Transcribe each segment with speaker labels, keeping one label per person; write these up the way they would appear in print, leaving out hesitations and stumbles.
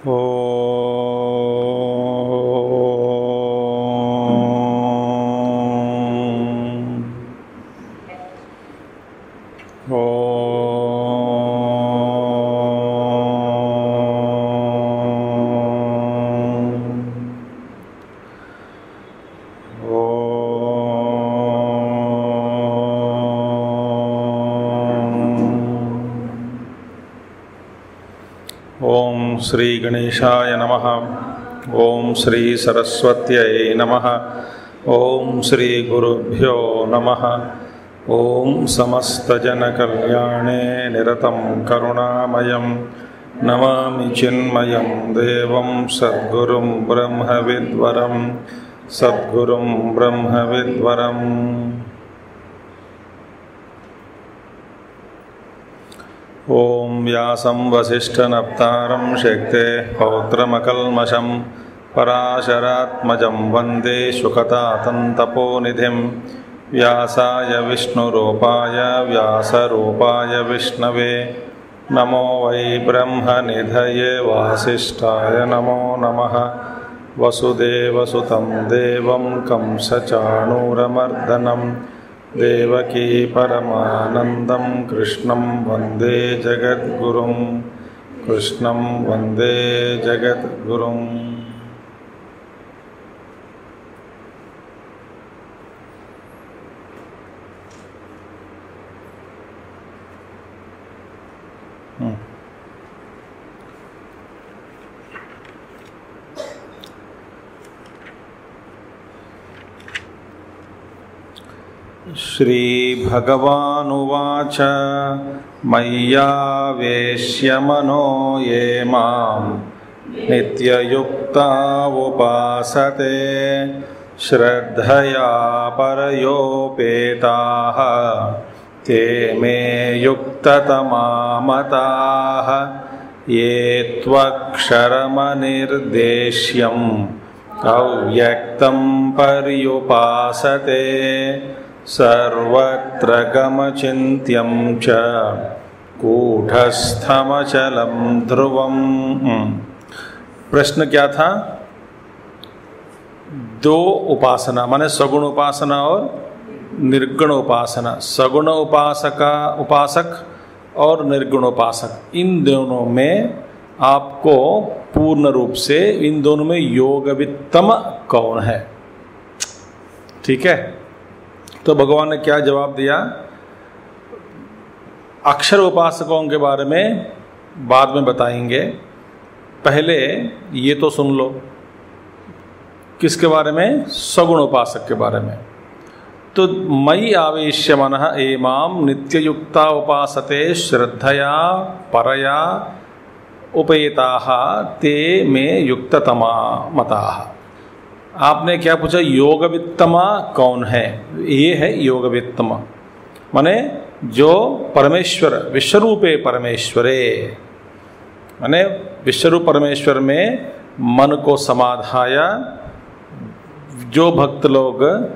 Speaker 1: श्री गणेशाय नमः। ओम श्री सरस्वत्यै नमः। ओम श्री गुरुभ्यो नमः। ओम समस्तजनकल्याणे निरतं करुणामयं नमामि चिन्मयं देवं सद्गुरुं ब्रह्मविद्वरं सद्गुरुं ब्रह्मविद्वरम्। ओम व्यासं वसिष्ठनप्तारं शक्तेः पौत्रमकल्मषं पराशरात्मजं वन्दे शुकतातन्तपोनिधिं। व्यासाय विष्णुरूपाय व्यासरूपाय विष्णवे नमो वै ब्रह्मनिधये वासिष्ठाय नमो नमः। वसुदेवसुतं देवं कंसचाणूरमर्दनं देवकी परमानंदं कृष्णं वंदे जगद्गुरुं। कृष्णं वंदे जगद्गुरुं। श्री भगवानुवाच मय्यावेश्य मनो ये मां नित्ययुक्ता उपासते श्रद्धया परयोपेताः ते मे युक्ततमा मताः। ये त्वक्षरमनिर्देश्यम् अव्यक्तं पर्युपासते सर्वत्र गमचिन्त्यं च कूटस्थमचलं ध्रुवम्। प्रश्न क्या था? दो उपासना माने सगुण उपासना और निर्गुण उपासना। सगुण उपासक और निर्गुण उपासक, इन दोनों में आपको पूर्ण रूप से इन दोनों में योगवित्तम कौन है? ठीक है, तो भगवान ने क्या जवाब दिया? अक्षर उपासकों के बारे में बाद में बताएंगे, पहले ये तो सुन लो। किसके बारे में? सगुण उपासक के बारे में। तो मयि आवेश्य मनः एमां नित्ययुक्ता उपासते श्रद्धया परया उपेताः ते मे युक्ततमा मताः। आपने क्या पूछा? योगवित्तमा कौन है? ये है योगवित्तमा, माने जो परमेश्वर विश्वरूपे परमेश्वरे, माने विश्वरूप परमेश्वर में मन को समाधाया जो भक्त लोग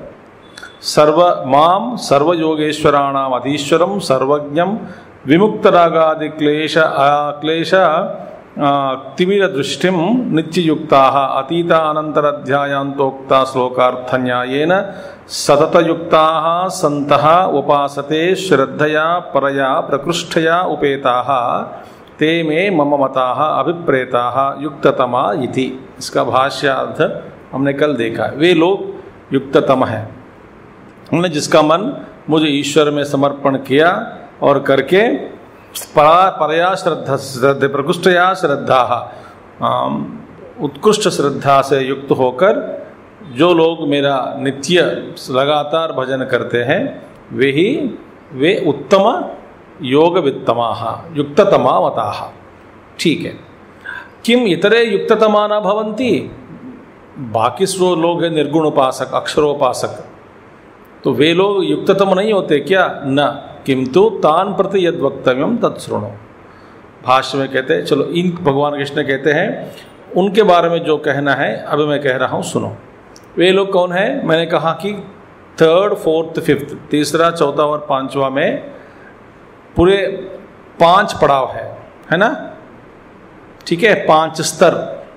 Speaker 1: सर्वयोगेश्वराणाम अधीश्वरम सर्वज्ञम विमुक्तरागादि क्लेश तिमिर दृष्टिम नित्ययुक्ताः अतीतानंतराध्यायांतोक्ता श्लोकार्थन्यायेन सततयुक्ताः सन्तः उपासते श्रद्धया परया प्रकृष्टया उपेताः ते मे मम मताः अभिप्रेताः युक्ततमा इति। इसका भाष्यार्थ हमने कल देखा। वे लोग युक्ततम है, उन्होंने जिसका मन मुझे ईश्वर में समर्पण किया और करके परया श्रद्धा प्रकृष्टया श्रद्धा उत्कृष्ट श्रद्धा से युक्त होकर जो लोग मेरा नित्य लगातार भजन करते हैं वे उत्तम योगवित्तमाः युक्ततमा मताः। ठीक है, किम इतरे युक्ततमा न भवन्ति? बाकी जो लोग हैं निर्गुण उपासक अक्षरोपासक, तो वे लोग युक्ततम नहीं होते क्या? न, किंतु तान प्रति यद वक्तव्यम तत्शृणु। भाष्य में कहते हैं, चलो इन भगवान कृष्ण कहते हैं उनके बारे में जो कहना है अभी मैं कह रहा हूँ, सुनो। वे लोग कौन है? मैंने कहा कि थर्ड फोर्थ फिफ्थ, तीसरा चौथा और पांचवा में पूरे 5 पड़ाव है ना? ठीक है, 5 स्तर।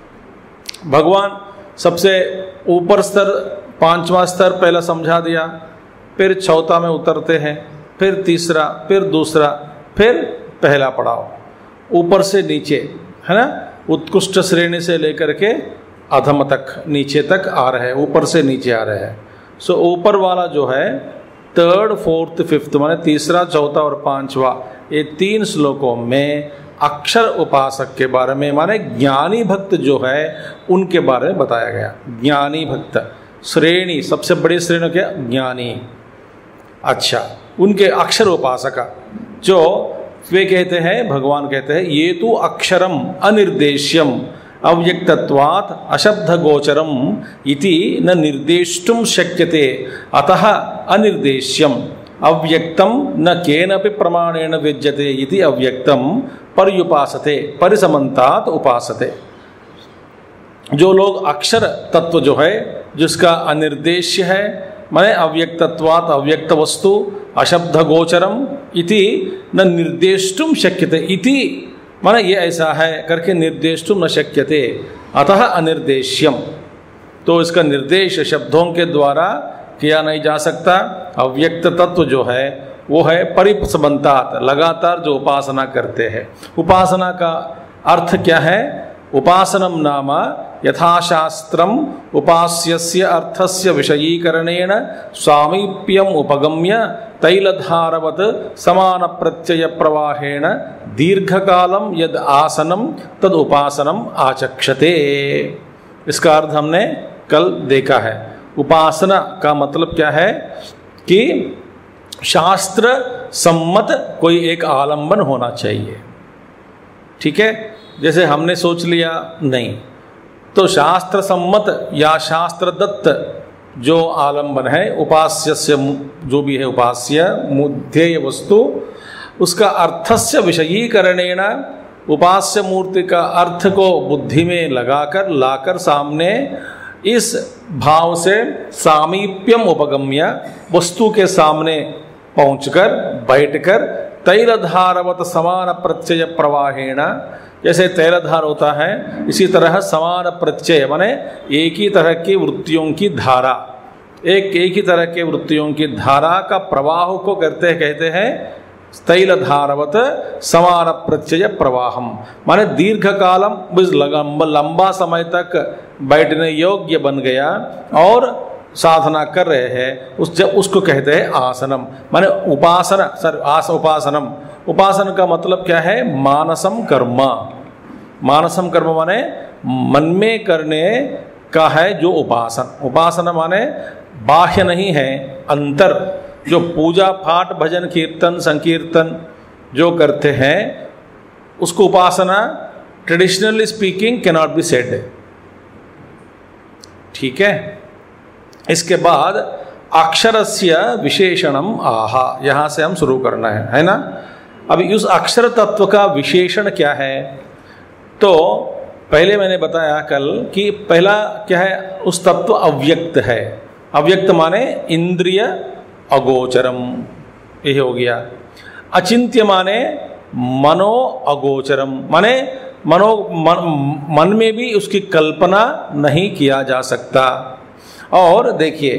Speaker 1: भगवान सबसे ऊपर स्तर, 5वां स्तर पहला समझा दिया, फिर चौथा में उतरते हैं, फिर तीसरा, फिर दूसरा, फिर पहला पड़ाव, ऊपर से नीचे, है ना, उत्कृष्ट श्रेणी से लेकर के अधम तक, नीचे तक आ रहे हैं, ऊपर से नीचे आ रहे हैं। सो ऊपर वाला जो है 3rd, 4th, 5th माने तीसरा, चौथा और 5वां, ये 3 श्लोकों में अक्षर उपासक के बारे में, माने ज्ञानी भक्त जो है उनके बारे में बताया गया। ज्ञानी भक्त श्रेणी, सबसे बड़ी श्रेणी क्या? ज्ञानी। अच्छा, उनके अक्षर उपासका जो वे कहते हैं, भगवान कहते हैं, ये तो अक्षरम अनिर्देश्यम अव्यक्तत्वात् अशब्द गोचरम इति न निर्देष्टुम शक्यते, अतः अनिर्देश्यम अव्यक्तम न केनपि प्रमाणेन विद्यते इति अव्यक्तम पर्युपासते परिसमन्तात् उपासते। जो लोग अक्षर तत्व जो है, जिसका अनिर्देश्य है, माने अव्यक्तत्वात् अव्यक्त वस्तु अशब्द गोचरम इति न निर्देष्टुम शक्यते, इति माने ये ऐसा है करके निर्देष्टुम न शक्यते, अतः अनिर्देश्यम, तो इसका निर्देश शब्दों के द्वारा किया नहीं जा सकता। अव्यक्त तत्व जो है वो है परिसमन्तात्, लगातार जो उपासना करते हैं। उपासना का अर्थ क्या है? उपासनम नाम यथाशास्त्रम उपास्यस्य अर्थस्य विषयीकरणेन स्वामीप्यम उपगम्य तैलधारवत् समान प्रत्यय प्रवाहेण दीर्घकालम यद आसनम तद उपासनम आचक्षते। इसका अर्थ हमने कल देखा है। उपासना का मतलब क्या है कि शास्त्र सम्मत कोई एक आलंबन होना चाहिए। ठीक है, जैसे हमने सोच लिया नहीं, तो शास्त्र सम्मत या शास्त्र दत्त जो आलंबन है, उपास्य से जो भी है उपास्य ध्येय वस्तु, उसका अर्थस्य विषयीकरणेन, उपास्य मूर्ति का अर्थ को बुद्धि में लगाकर लाकर सामने इस भाव से सामीप्यम उपगम्य, वस्तु के सामने पहुंचकर बैठकर तैलधारवत समान प्रत्यय प्रवाहेण, जैसे तैलधार होता है इसी तरह समान प्रत्यय माने एक ही तरह की वृत्तियों की धारा, एक ही तरह के वृत्तियों की धारा का प्रवाह को कहते हैं तैलधारवत समान प्रत्यय प्रवाहम, माने दीर्घ कालम, लंबा समय तक बैठने योग्य बन गया और साधना कर रहे हैं, उसको कहते हैं आसनम, माने उपासना। उपासनम, उपासना का मतलब क्या है? मानसम कर्म। मानसम कर्म माने मन में करने का है जो उपासन। उपासना माने बाह्य नहीं है, अंतर, जो पूजा पाठ भजन कीर्तन संकीर्तन जो करते हैं उसको उपासना traditionally speaking can not be said. ठीक है, इसके बाद अक्षरस्य विशेषणम आहा, यहां से हम शुरू करना है ना। अभी उस अक्षर तत्व का विशेषण क्या है? तो पहले मैंने बताया कल कि पहला क्या है? उस तत्व अव्यक्त है। अव्यक्त माने इंद्रिय अगोचरम, ये हो गया। अचिंत्य माने मनो अगोचरम, माने मन में भी उसकी कल्पना नहीं किया जा सकता। और देखिए,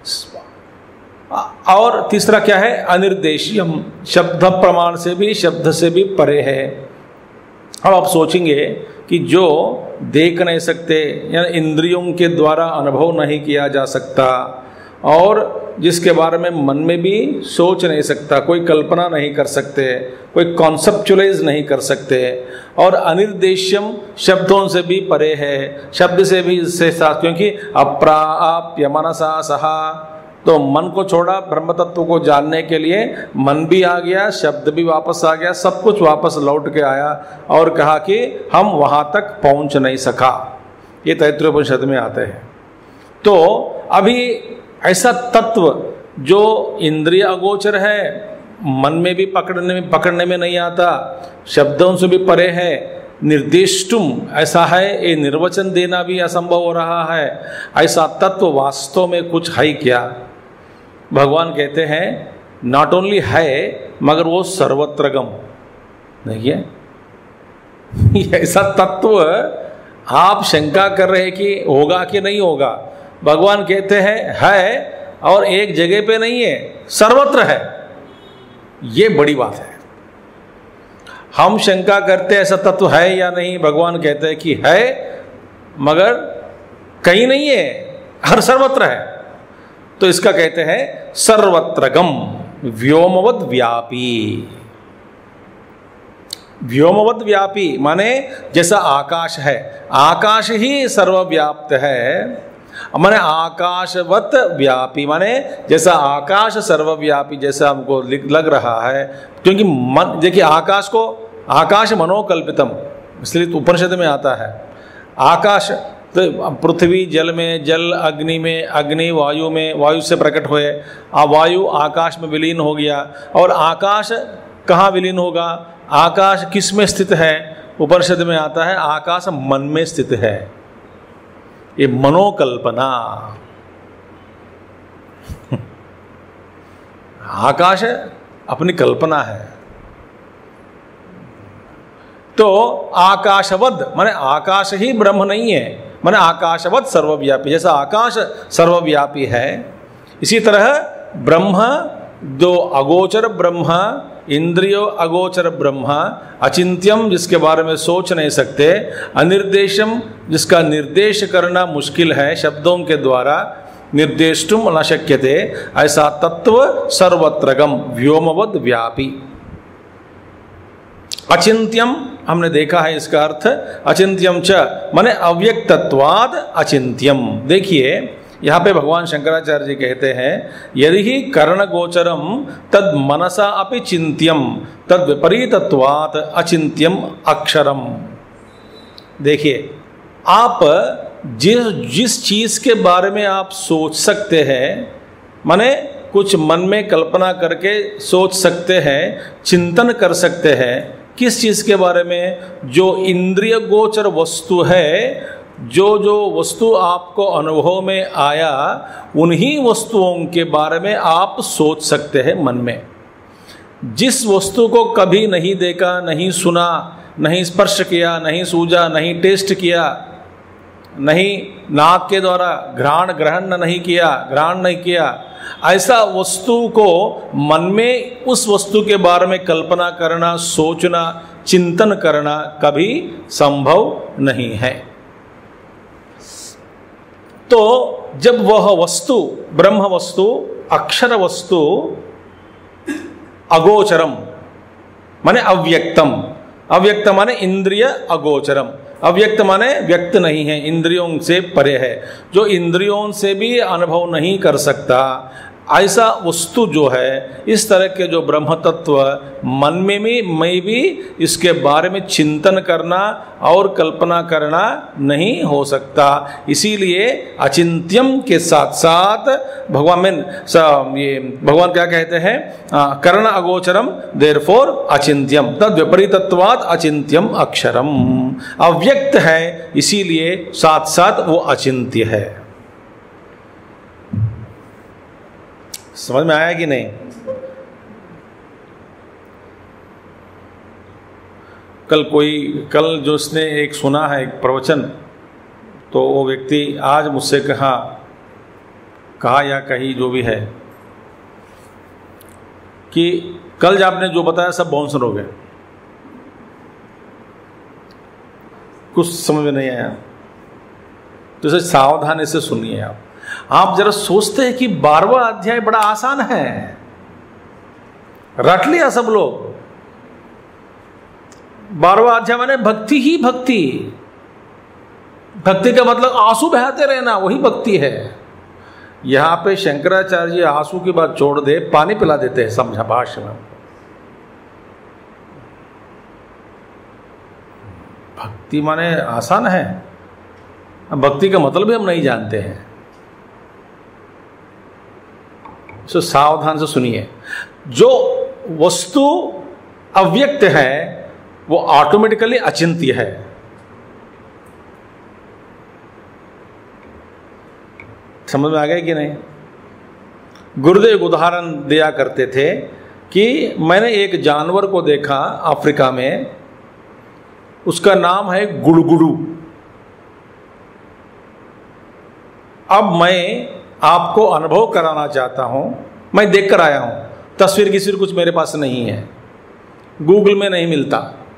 Speaker 1: और तीसरा क्या है? अनिर्देश्यम, शब्द प्रमाण से भी, शब्द से भी परे है। अब आप सोचेंगे कि जो देख नहीं सकते या इंद्रियों के द्वारा अनुभव नहीं किया जा सकता और जिसके बारे में मन में भी सोच नहीं सकता, कोई कल्पना नहीं कर सकते, कोई कॉन्सेप्चुअलाइज नहीं कर सकते, और अनिर्देश्यम शब्दों से भी परे है, शब्द से भी से साथ, क्योंकि अप्राप्य मनसा सहा, तो मन को छोड़ा ब्रह्म तत्व को जानने के लिए, मन भी आ गया, शब्द भी वापस आ गया, सब कुछ वापस लौट के आया और कहा कि हम वहां तक पहुंच नहीं सका। ये तैत्तिरीयोपनिषद में आते हैं। तो अभी ऐसा तत्व जो इंद्रिय अगोचर है, मन में भी पकड़ने में नहीं आता, शब्दों से भी परे है, निर्दिष्टुम ऐसा है, ये निर्वचन देना भी असंभव हो रहा है। ऐसा तत्व वास्तव में कुछ है क्या? भगवान कहते हैं नॉट ओनली है, मगर वो सर्वत्र गम नहीं है। ऐसा तत्व आप शंका कर रहे हैं कि होगा कि नहीं होगा। भगवान कहते हैं है, और एक जगह पे नहीं है, सर्वत्र है। ये बड़ी बात है। हम शंका करते हैं ऐसा तत्व है या नहीं, भगवान कहते हैं कि है मगर कहीं नहीं है, हर सर्वत्र है। तो इसका कहते हैं सर्वत्रगम व्योमवद व्यापी। व्योमवद व्यापी माने जैसा आकाश है, आकाश ही सर्वव्याप्त है, माने आकाशवत व्यापी माने जैसा आकाश सर्वव्यापी जैसा हमको लग रहा है। क्योंकि मन देखिए, आकाश को आकाश मनोकल्पितम, इसलिए उपनिषद में आता है आकाश। तो पृथ्वी जल में, जल अग्नि में, अग्नि वायु में, वायु से प्रकट हुए, वायु आकाश में विलीन हो गया। और आकाश कहाँ विलीन होगा, आकाश किस में स्थित है, उपनिषद में आता है आकाश मन में स्थित है। ये मनोकल्पना, आकाश अपनी कल्पना है। तो आकाशवद माने आकाश ही ब्रह्म नहीं है, माने आकाशवद सर्वव्यापी, जैसा आकाश सर्वव्यापी है इसी तरह ब्रह्म, दो अगोचर ब्रह्म, इंद्रियो अगोचर ब्रह्म, अचिंत्यम जिसके बारे में सोच नहीं सकते, अनिर्देशम जिसका निर्देश करना मुश्किल है, शब्दों के द्वारा निर्देष्टुम न शक्यते, ऐसा तत्व सर्वत्रगम व्योमवद व्यापी। अचिंत्यम हमने देखा है इसका अर्थ, अचिंत्यम च माने अव्यक्तत्वाद अचिंत्यम। देखिए यहाँ पे भगवान शंकराचार्य जी कहते हैं यदि ही कर्ण गोचरम तद मनसा अपि चिंत्यम तद विपरीतत्वात् अचिंत्यम अक्षरम। देखिए आप जिस चीज के बारे में आप सोच सकते हैं, माने कुछ मन में कल्पना करके सोच सकते हैं, चिंतन कर सकते हैं, किस चीज के बारे में, जो इंद्रिय गोचर वस्तु है, जो जो वस्तु आपको अनुभव में आया उन्हीं वस्तुओं के बारे में आप सोच सकते हैं मन में। जिस वस्तु को कभी नहीं देखा, नहीं सुना, नहीं स्पर्श किया, नहीं सूझा, नहीं टेस्ट किया, नहीं नाक के द्वारा ग्रहण नहीं किया, ऐसा वस्तु को मन में उस वस्तु के बारे में कल्पना करना, सोचना, चिंतन करना कभी संभव नहीं है। तो जब वह वस्तु ब्रह्म वस्तु, अक्षर वस्तु, अगोचरम माने अव्यक्तम, अव्यक्त माने इंद्रिय अगोचरम, अव्यक्त माने व्यक्त नहीं है, इंद्रियों से परे है, जो इंद्रियों से भी अनुभव नहीं कर सकता, ऐसा वस्तु जो है, इस तरह के जो ब्रह्म तत्व मन में भी इसके बारे में चिंतन करना और कल्पना करना नहीं हो सकता। इसीलिए अचिंत्यम के साथ साथ भगवान क्या कहते हैं, कर्ण अगोचरम देयरफॉर अचिंत्यम तद विपरीतत्वात् अचिंत्यम अक्षरम। अव्यक्त है इसीलिए साथ साथ वो अचिंत्य है। समझ में आया कि नहीं? कल जो उसने एक सुना है एक प्रवचन, तो वो व्यक्ति आज मुझसे कहा या कही जो भी है कि कल जो आपने जो बताया सब बाउंसर हो गए, कुछ समझ में नहीं आया। तो इसे सावधानी से सुनिए। आप जरा सोचते हैं कि 12वां अध्याय बड़ा आसान है, रट लिया सब लोग। 12वां अध्याय माने भक्ति ही भक्ति, भक्ति का मतलब आंसू बहाते रहना, वही भक्ति है। यहां पे शंकराचार्य जी आंसू की बात छोड़ दे, पानी पिला देते हैं समझा भाष्य में। भक्ति माने आसान है, भक्ति का मतलब भी हम नहीं जानते हैं। तो सावधान से सुनिए। जो वस्तु अव्यक्त है वो ऑटोमेटिकली अचिंत्य है। समझ में आ गया कि नहीं? गुरुदेव एक उदाहरण दिया करते थे कि मैंने एक जानवर को देखा अफ्रीका में, उसका नाम है गुड़गुड़ू। अब मैं आपको अनुभव कराना चाहता हूं। मैं देख कर आया हूं, तस्वीर की कुछ मेरे पास नहीं है, गूगल में नहीं मिलता।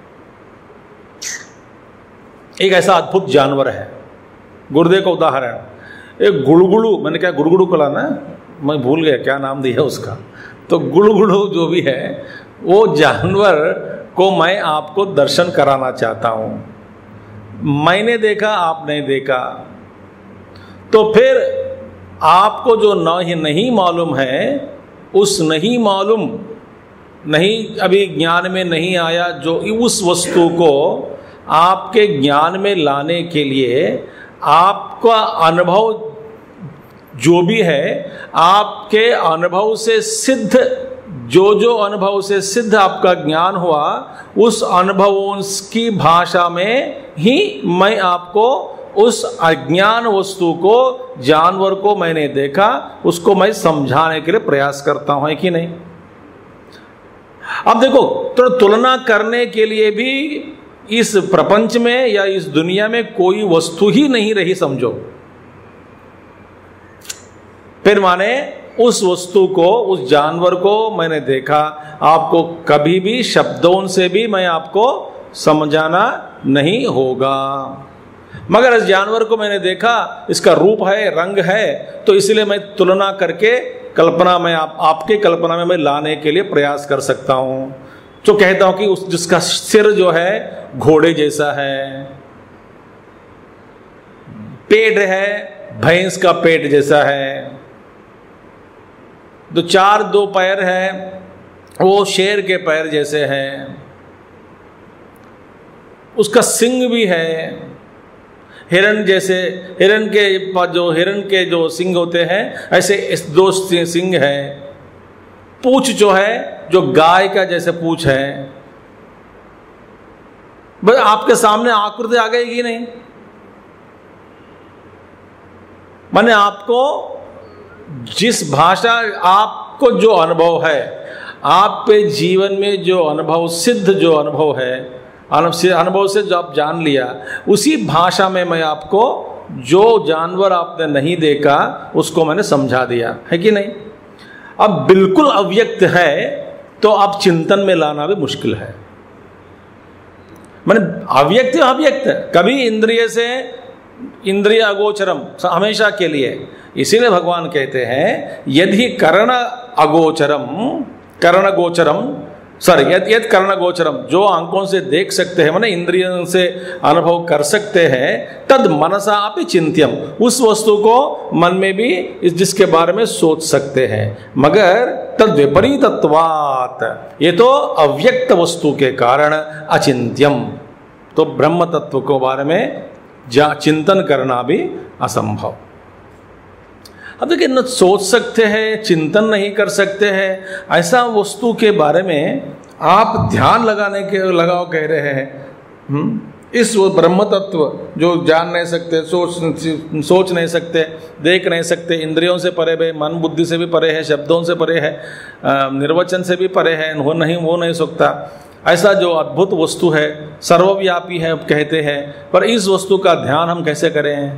Speaker 1: एक ऐसा अद्भुत जानवर है, गुर्दे का उदाहरण, एक गुड़गुड़ू। मैंने क्या गुड़गुड़ू को लाना, मैं भूल गया क्या नाम दिया उसका। तो गुड़गुड़ू जो भी है वो जानवर को मैं आपको दर्शन कराना चाहता हूं। मैंने देखा, आप नहीं देखा, तो फिर आपको जो नहीं मालूम है, उस नहीं मालूम, नहीं अभी ज्ञान में नहीं आया, जो उस वस्तु को आपके ज्ञान में लाने के लिए आपका अनुभव जो भी है, आपके अनुभव से सिद्ध, जो अनुभव से सिद्ध आपका ज्ञान हुआ, उस अनुभवों की भाषा में ही मैं आपको उस अज्ञान वस्तु को, जानवर को मैंने देखा, उसको मैं समझाने के लिए प्रयास करता हूं, है कि नहीं। अब देखो, तो तुलना करने के लिए भी इस प्रपंच में या इस दुनिया में कोई वस्तु ही नहीं रही समझो। फिर माने उस वस्तु को, उस जानवर को मैंने देखा, आपको कभी भी शब्दों से भी मैं आपको समझाना नहीं होगा। मगर इस जानवर को मैंने देखा, इसका रूप है, रंग है, तो इसलिए मैं तुलना करके कल्पना में आपके कल्पना में मैं लाने के लिए प्रयास कर सकता हूं। जो कहता हूं कि उस जिसका सिर जो है घोड़े जैसा है, पेट है भैंस का पेट जैसा है, दो पैर है वो शेर के पैर जैसे हैं, उसका सिंग भी है हिरण जैसे, हिरण के जो सिंग होते हैं ऐसे इस दो सिंग है। पूंछ जो है जो गाय का जैसे पूंछ है। बस आपके सामने आकृति आ गई कि नहीं। मैंने आपको जिस भाषा, आपको जो अनुभव है, आप पे जीवन में जो अनुभव, सिद्ध जो अनुभव है, अनुभव से जो आप जान लिया, उसी भाषा में मैं आपको जो जानवर आपने नहीं देखा उसको मैंने समझा दिया, है कि नहीं। अब बिल्कुल अव्यक्त है तो अब चिंतन में लाना भी मुश्किल है। मैंने अव्यक्त कभी इंद्रिय से इंद्रिय अगोचरम, हमेशा के लिए। इसीलिए भगवान कहते हैं यदि कर्ण गोचरम, जो आंखों से देख सकते हैं, माने इंद्रियों से अनुभव कर सकते हैं, तद मनसा अपि चिंत्यम, उस वस्तु को मन में भी जिसके बारे में सोच सकते हैं। मगर तद विपरीतत्वात्, ये तो अव्यक्त वस्तु के कारण अचिंत्यम, तो ब्रह्म तत्व को बारे में चिंतन करना भी असंभव। अब देखिए, न सोच सकते हैं, चिंतन नहीं कर सकते हैं, ऐसा वस्तु के बारे में आप ध्यान लगाओ कह रहे हैं। इस ब्रह्म तत्व जो जान नहीं सकते, सोच नहीं सकते, देख नहीं सकते, इंद्रियों से परे है, मन बुद्धि से भी परे है, शब्दों से परे है, निर्वचन से भी परे है, वो नहीं सकता, ऐसा जो अद्भुत वस्तु है, सर्वव्यापी है कहते हैं, पर इस वस्तु का ध्यान हम कैसे करें।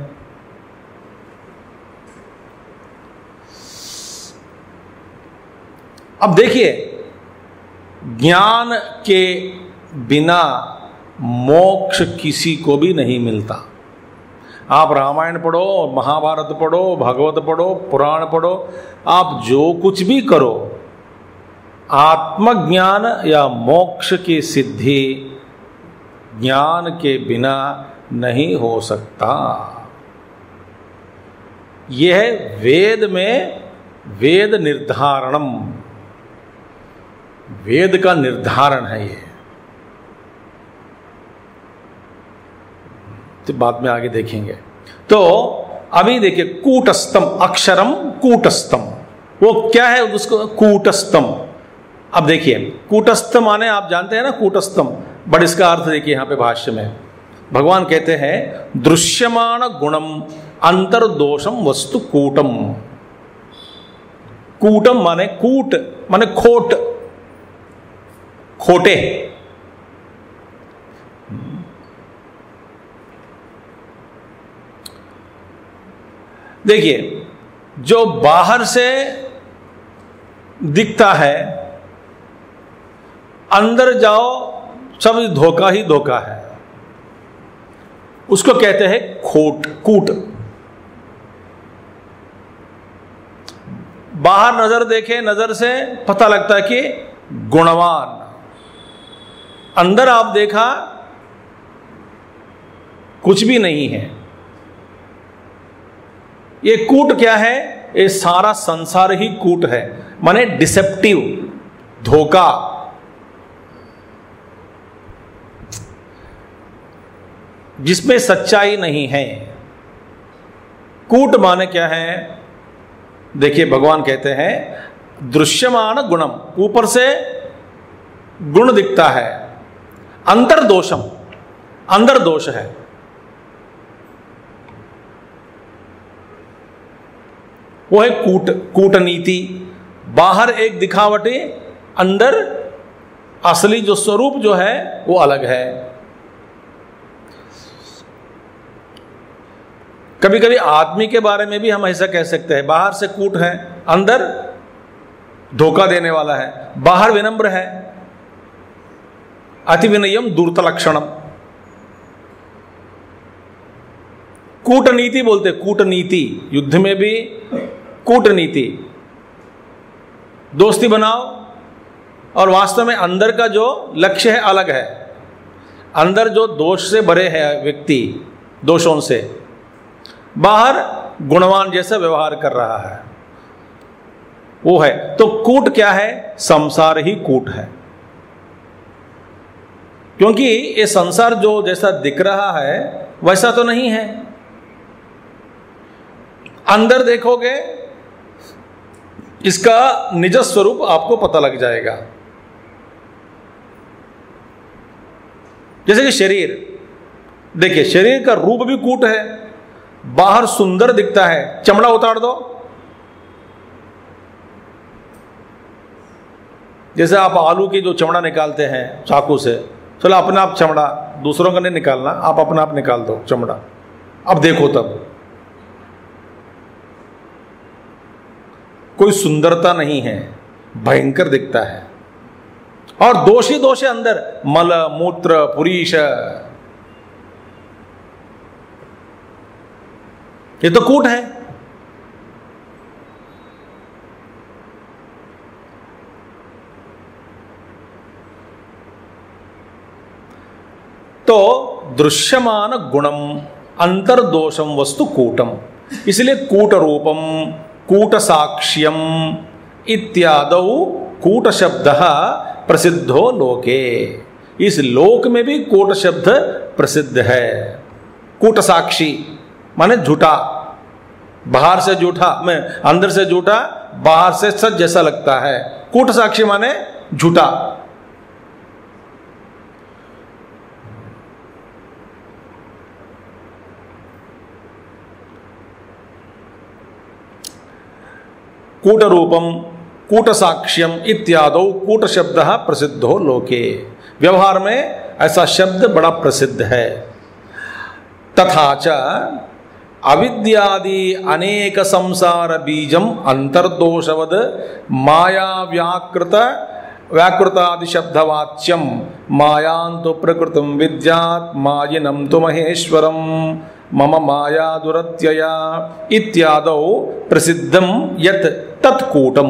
Speaker 1: अब देखिए, ज्ञान के बिना मोक्ष किसी को भी नहीं मिलता। आप रामायण पढ़ो, महाभारत पढ़ो, भागवत पढ़ो, पुराण पढ़ो, आप जो कुछ भी करो, आत्मज्ञान या मोक्ष की सिद्धि ज्ञान के बिना नहीं हो सकता। यह है वेद में वेद निर्धारणम, वेद का निर्धारण है ये। तो बाद में आगे देखेंगे। तो अभी देखिए, कूटस्थम, अक्षरम कूटस्थम, वो क्या है उसको, कूटस्थम। अब देखिए, कूटस्थ माने आप जानते हैं ना, कूटस्थम, बट इसका अर्थ देखिए यहां पे भाष्य में भगवान कहते हैं दृश्यमान गुणम अंतर्दोषम वस्तु कूटम। कूटम माने कूट माने खोटे, देखिए, जो बाहर से दिखता है, अंदर जाओ सब धोखा ही धोखा है, उसको कहते हैं कूट। बाहर नजर देखे, नजर से पता लगता है कि गुणवान, अंदर आप देखा कुछ भी नहीं है। ये कूट क्या है? ये सारा संसार ही कूट है, माने डिसेप्टिव, धोखा। जिसमें सच्चाई नहीं है। कूट माने क्या है? देखिए, भगवान कहते हैं दृश्यमान गुणम, ऊपर से गुण दिखता है, अंतर्दोषम, अंदर दोष है। वो है कूटनीति। बाहर एक दिखावटी, अंदर असली जो स्वरूप जो है वो अलग है। कभी कभी आदमी के बारे में भी हम ऐसा कह सकते हैं, बाहर से कूट है, अंदर धोखा देने वाला है। बाहर विनम्र है, अति विनयम दूरत लक्षणम। कूटनीति बोलते, कूटनीति, युद्ध में भी कूटनीति, दोस्ती बनाओ, और वास्तव में अंदर का जो लक्ष्य है अलग है। अंदर जो दोष से भरे है व्यक्ति, दोषों से, बाहर गुणवान जैसा व्यवहार कर रहा है, वो है। तो कूट क्या है? संसार ही कूट है। क्योंकि ये संसार जो जैसा दिख रहा है वैसा तो नहीं है। अंदर देखोगे इसका निज स्वरूप आपको पता लग जाएगा। जैसे कि शरीर, देखिए शरीर का रूप भी कूट है, बाहर सुंदर दिखता है, चमड़ा उतार दो, जैसे आप आलू की जो चमड़ा निकालते हैं चाकू से, चलो अपने आप चमड़ा, दूसरों का नहीं निकालना, आप अपने आप निकाल दो चमड़ा, अब देखो तब कोई सुंदरता नहीं है, भयंकर दिखता है। और दोष ही दोष है अंदर, मल मूत्र पुरीश, ये तो कूट है। तो दृश्यमान गुणम अंतर्दोषम वस्तु कूटम, इसलिए कूट रूपम कूट साक्ष्यम इत्यादौ कूट शब्द प्रसिद्धो लोके। इस लोक में भी कूट शब्द प्रसिद्ध है। कूट साक्षी माने झूठा, बाहर से झूठा, मैं अंदर से झूठा, बाहर से सच जैसा लगता है। कूट साक्षी माने झूठा। कूट रूपम कूट साक्ष्यम इत्यादो कूट शब्द प्रसिद्धो लोके। व्यवहार में ऐसा शब्द बड़ा प्रसिद्ध है। तथा च अविद्यादि अनेक संसार बीजम अंतर्दोषवद माया व्याकृतादि शब्दवाच्यम मायांतु प्रकृतिम विद्यात् मायिनं तु महेश्वरम मम माया दुरत्यया इत्यादौ प्रसिद्धम यत् तत्कूटम।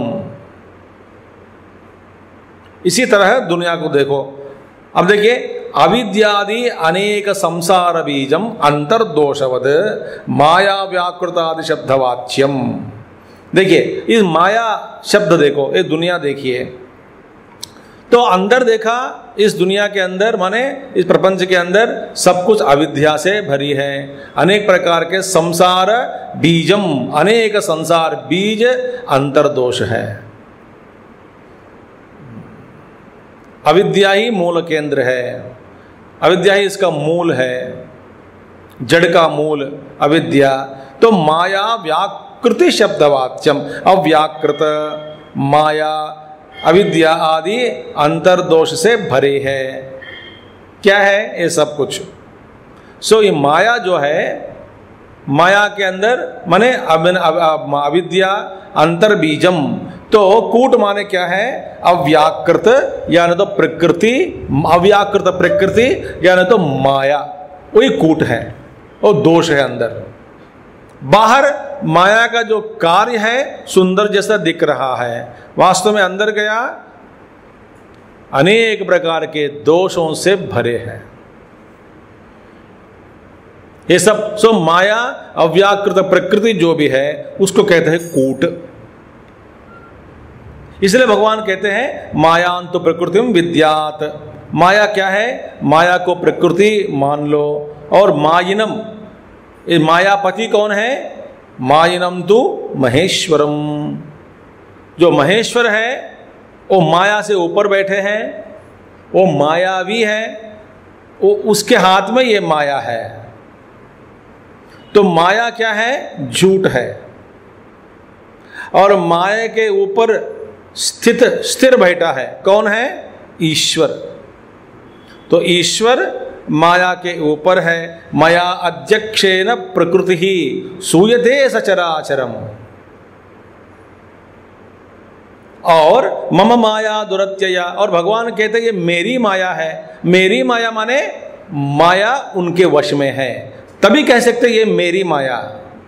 Speaker 1: इसी तरह दुनिया को देखो। अब देखिए, अविद्यादि अनेक संसार बीजम अंतर्दोषवद माया व्याकृतादि शब्दवाच्यम। देखिए इस माया शब्द देखो, ये दुनिया देखिए, तो अंदर देखा, इस दुनिया के अंदर माने इस प्रपंच के अंदर सब कुछ अविद्या से भरी है। अनेक प्रकार के संसार बीजम, अनेक संसार बीज अंतर्दोष है। अविद्या ही मूल केंद्र है, अविद्या ही इसका मूल है, जड़ का मूल अविद्या। तो माया व्याकृति शब्दवाच्यम, अव्याकृत माया अविद्या आदि अंतर्दोष से भरे है। क्या है ये सब कुछ? सो ये माया जो है माया के अंदर माने अविद्या अंतर्बीजम, तो कूट माने क्या है? अव्याकृत यानी तो प्रकृति, अव्याकृत प्रकृति यानी तो माया, वही कूट है, वो दोष है अंदर। बाहर माया का जो कार्य है सुंदर जैसा दिख रहा है, वास्तव में अंदर गया अनेक प्रकार के दोषों से भरे हैं। ये सब माया अव्याकृत प्रकृति जो भी है उसको कहते हैं कूट। इसलिए भगवान कहते हैं मायांतु प्रकृतिम विद्यात। माया क्या है? माया को प्रकृति मान लो। और मायिनम, ये मायापति कौन है? मायिनम तु महेश्वरम। जो महेश्वर है वो माया से ऊपर बैठे हैं, वो मायावी है, वो उसके हाथ में ये माया है। तो माया क्या है? झूठ है। और माया के ऊपर स्थिर बैठा है कौन है? ईश्वर। तो ईश्वर माया के ऊपर है। माया अध्यक्षेन प्रकृति ही सूयते सचराचरम। और मम माया दुरत्यया, और भगवान कहते हैं ये मेरी माया है। मेरी माया माने माया उनके वश में है, तभी कह सकते ये मेरी माया।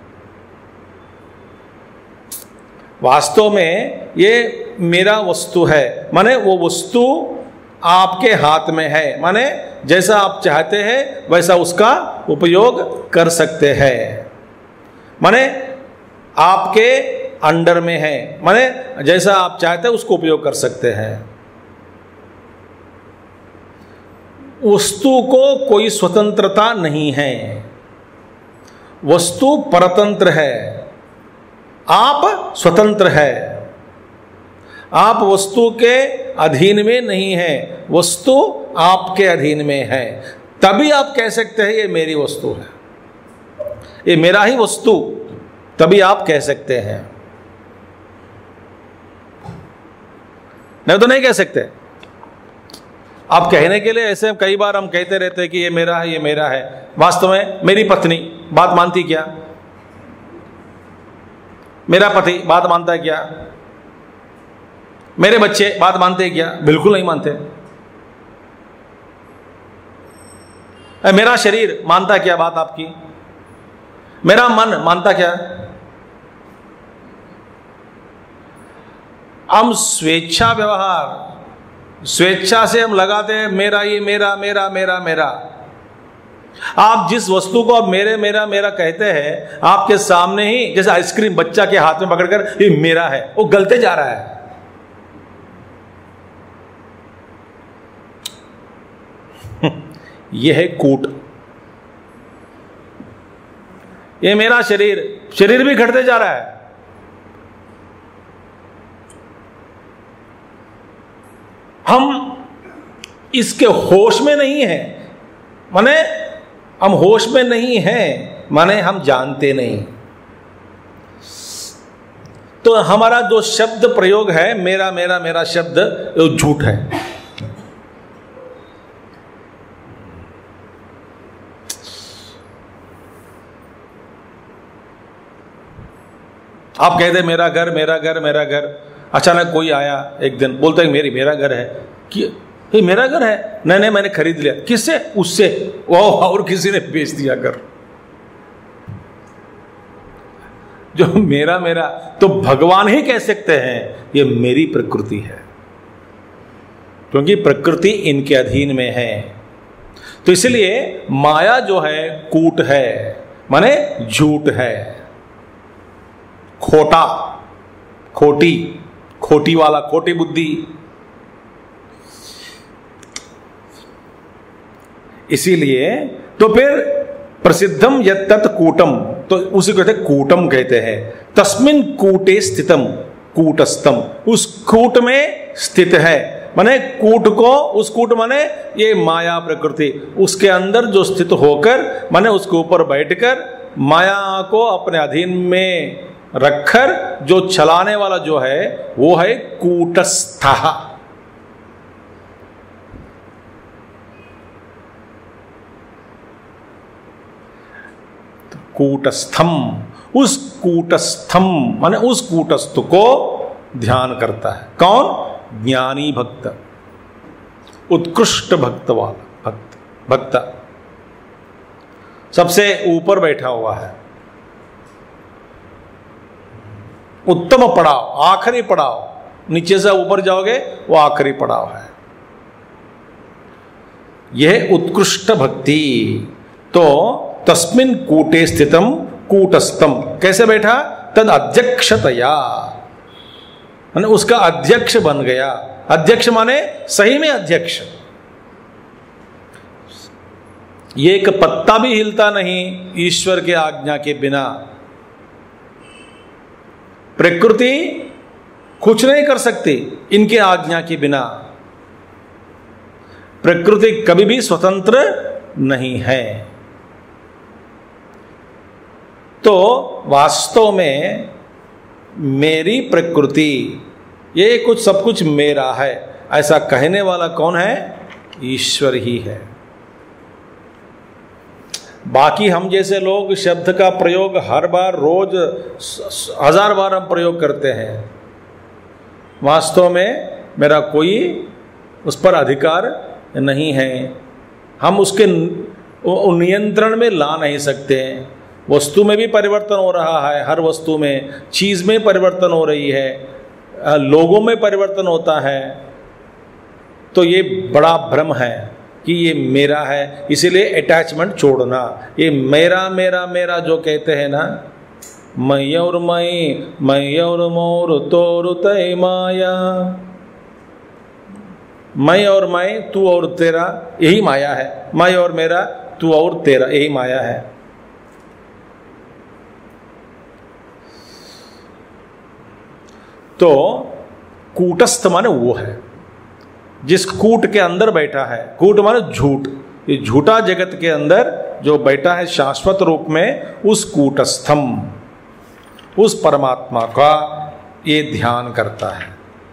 Speaker 1: वास्तव में ये मेरा वस्तु है, माने वो वस्तु आपके हाथ में है, माने जैसा आप चाहते हैं वैसा उसका उपयोग कर सकते हैं, माने आपके अंडर में है, माने जैसा आप चाहते हैं उसको उपयोग कर सकते हैं। वस्तु को कोई स्वतंत्रता नहीं है, वस्तु परतंत्र है, आप स्वतंत्र है। आप वस्तु के अधीन में नहीं है, वस्तु आपके अधीन में है, तभी आप कह सकते हैं ये मेरी वस्तु है, ये मेरा ही वस्तु, तभी आप कह सकते हैं, नहीं तो नहीं कह सकते। आप कहने के लिए ऐसे कई बार हम कहते रहते हैं कि ये मेरा है, ये मेरा है। वास्तव में मेरी पत्नी बात मानती क्या? मेरा पति बात मानता है क्या? मेरे बच्चे बात मानते हैं क्या? बिल्कुल नहीं मानते। मेरा शरीर मानता क्या बात आपकी? मेरा मन मानता क्या? हम स्वेच्छा व्यवहार, स्वेच्छा से हम लगाते हैं मेरा, ये मेरा मेरा मेरा मेरा। आप जिस वस्तु को आप मेरे मेरा मेरा कहते हैं, आपके सामने ही जैसे आइसक्रीम बच्चा के हाथ में पकड़कर ये मेरा है, वो गलते जा रहा है। यह है कूट। ये मेरा शरीर, शरीर भी घटते जा रहा है। हम इसके होश में नहीं हैं, माने हम होश में नहीं हैं, माने हम जानते नहीं। तो हमारा जो शब्द प्रयोग है मेरा मेरा मेरा शब्द, वो झूठ है। आप कहते मेरा घर मेरा घर मेरा घर, अचानक कोई आया एक दिन बोलता है मेरा घर है कि ये मेरा घर है, नहीं नहीं मैंने खरीद लिया। किससे? उससे, वो और किसी ने बेच दिया घर। जो मेरा मेरा, तो भगवान ही कह सकते हैं ये मेरी प्रकृति है, क्योंकि प्रकृति इनके अधीन में है। तो इसलिए माया जो है कूट है, माने झूठ है, खोटा, खोटी, खोटी वाला, खोटी बुद्धि। इसीलिए तो फिर प्रसिद्धम यत्तत् कूटम, तो उसी को कहते कूटम कहते हैं। तस्मिन कूटे स्थितम कूटस्थम, उस कूट में स्थित है, माने कूट को, उस कूट माने ये माया प्रकृति, उसके अंदर जो स्थित होकर, माने उसके ऊपर बैठकर माया को अपने अधीन में रखकर जो चलाने वाला जो है वो है कूटस्थः। कूटस्थम, उस कूटस्थम माने उस कूटस्थ को ध्यान करता है। कौन? ज्ञानी भक्त, उत्कृष्ट भक्त वाला भक्त सबसे ऊपर बैठा हुआ है। उत्तम पड़ाव, आखिरी पड़ाव, नीचे से ऊपर जाओगे वो आखिरी पड़ाव है। यह उत्कृष्ट भक्ति। तो तस्मिन कूटे स्थितम कूटस्थम, कैसे बैठा? तद अध्यक्षतया, माने उसका अध्यक्ष बन गया। अध्यक्ष माने सही में अध्यक्ष। ये एक पत्ता भी हिलता नहीं ईश्वर के आज्ञा के बिना। प्रकृति कुछ नहीं कर सकती इनके आज्ञा के बिना। प्रकृति कभी भी स्वतंत्र नहीं है। तो वास्तव में मेरी प्रकृति, ये कुछ सब कुछ मेरा है, ऐसा कहने वाला कौन है? ईश्वर ही है। बाकी हम जैसे लोग शब्द का प्रयोग हर बार रोज 1000 बार हम प्रयोग करते हैं। वास्तव में मेरा कोई उस पर अधिकार नहीं है। हम उसके नियंत्रण में ला नहीं सकते। वस्तु में भी परिवर्तन हो रहा है, हर वस्तु में, चीज़ में परिवर्तन हो रही है, लोगों में परिवर्तन होता है। तो ये बड़ा भ्रम है कि ये मेरा है, इसीलिए अटैचमेंट छोड़ना। ये मेरा मेरा मेरा जो कहते हैं ना, मैं और मोर तोर तय माया, मैं और मैं, तू और तेरा, यही माया है। मैं और मेरा, तू और तेरा, यही माया है। तो कूटस्थ माने वो है जिस कूट के अंदर बैठा है। कूट माने झूठ, ये झूठा जगत के अंदर जो बैठा है शाश्वत रूप में, उस कूटस्थम, उस परमात्मा का ये ध्यान करता है।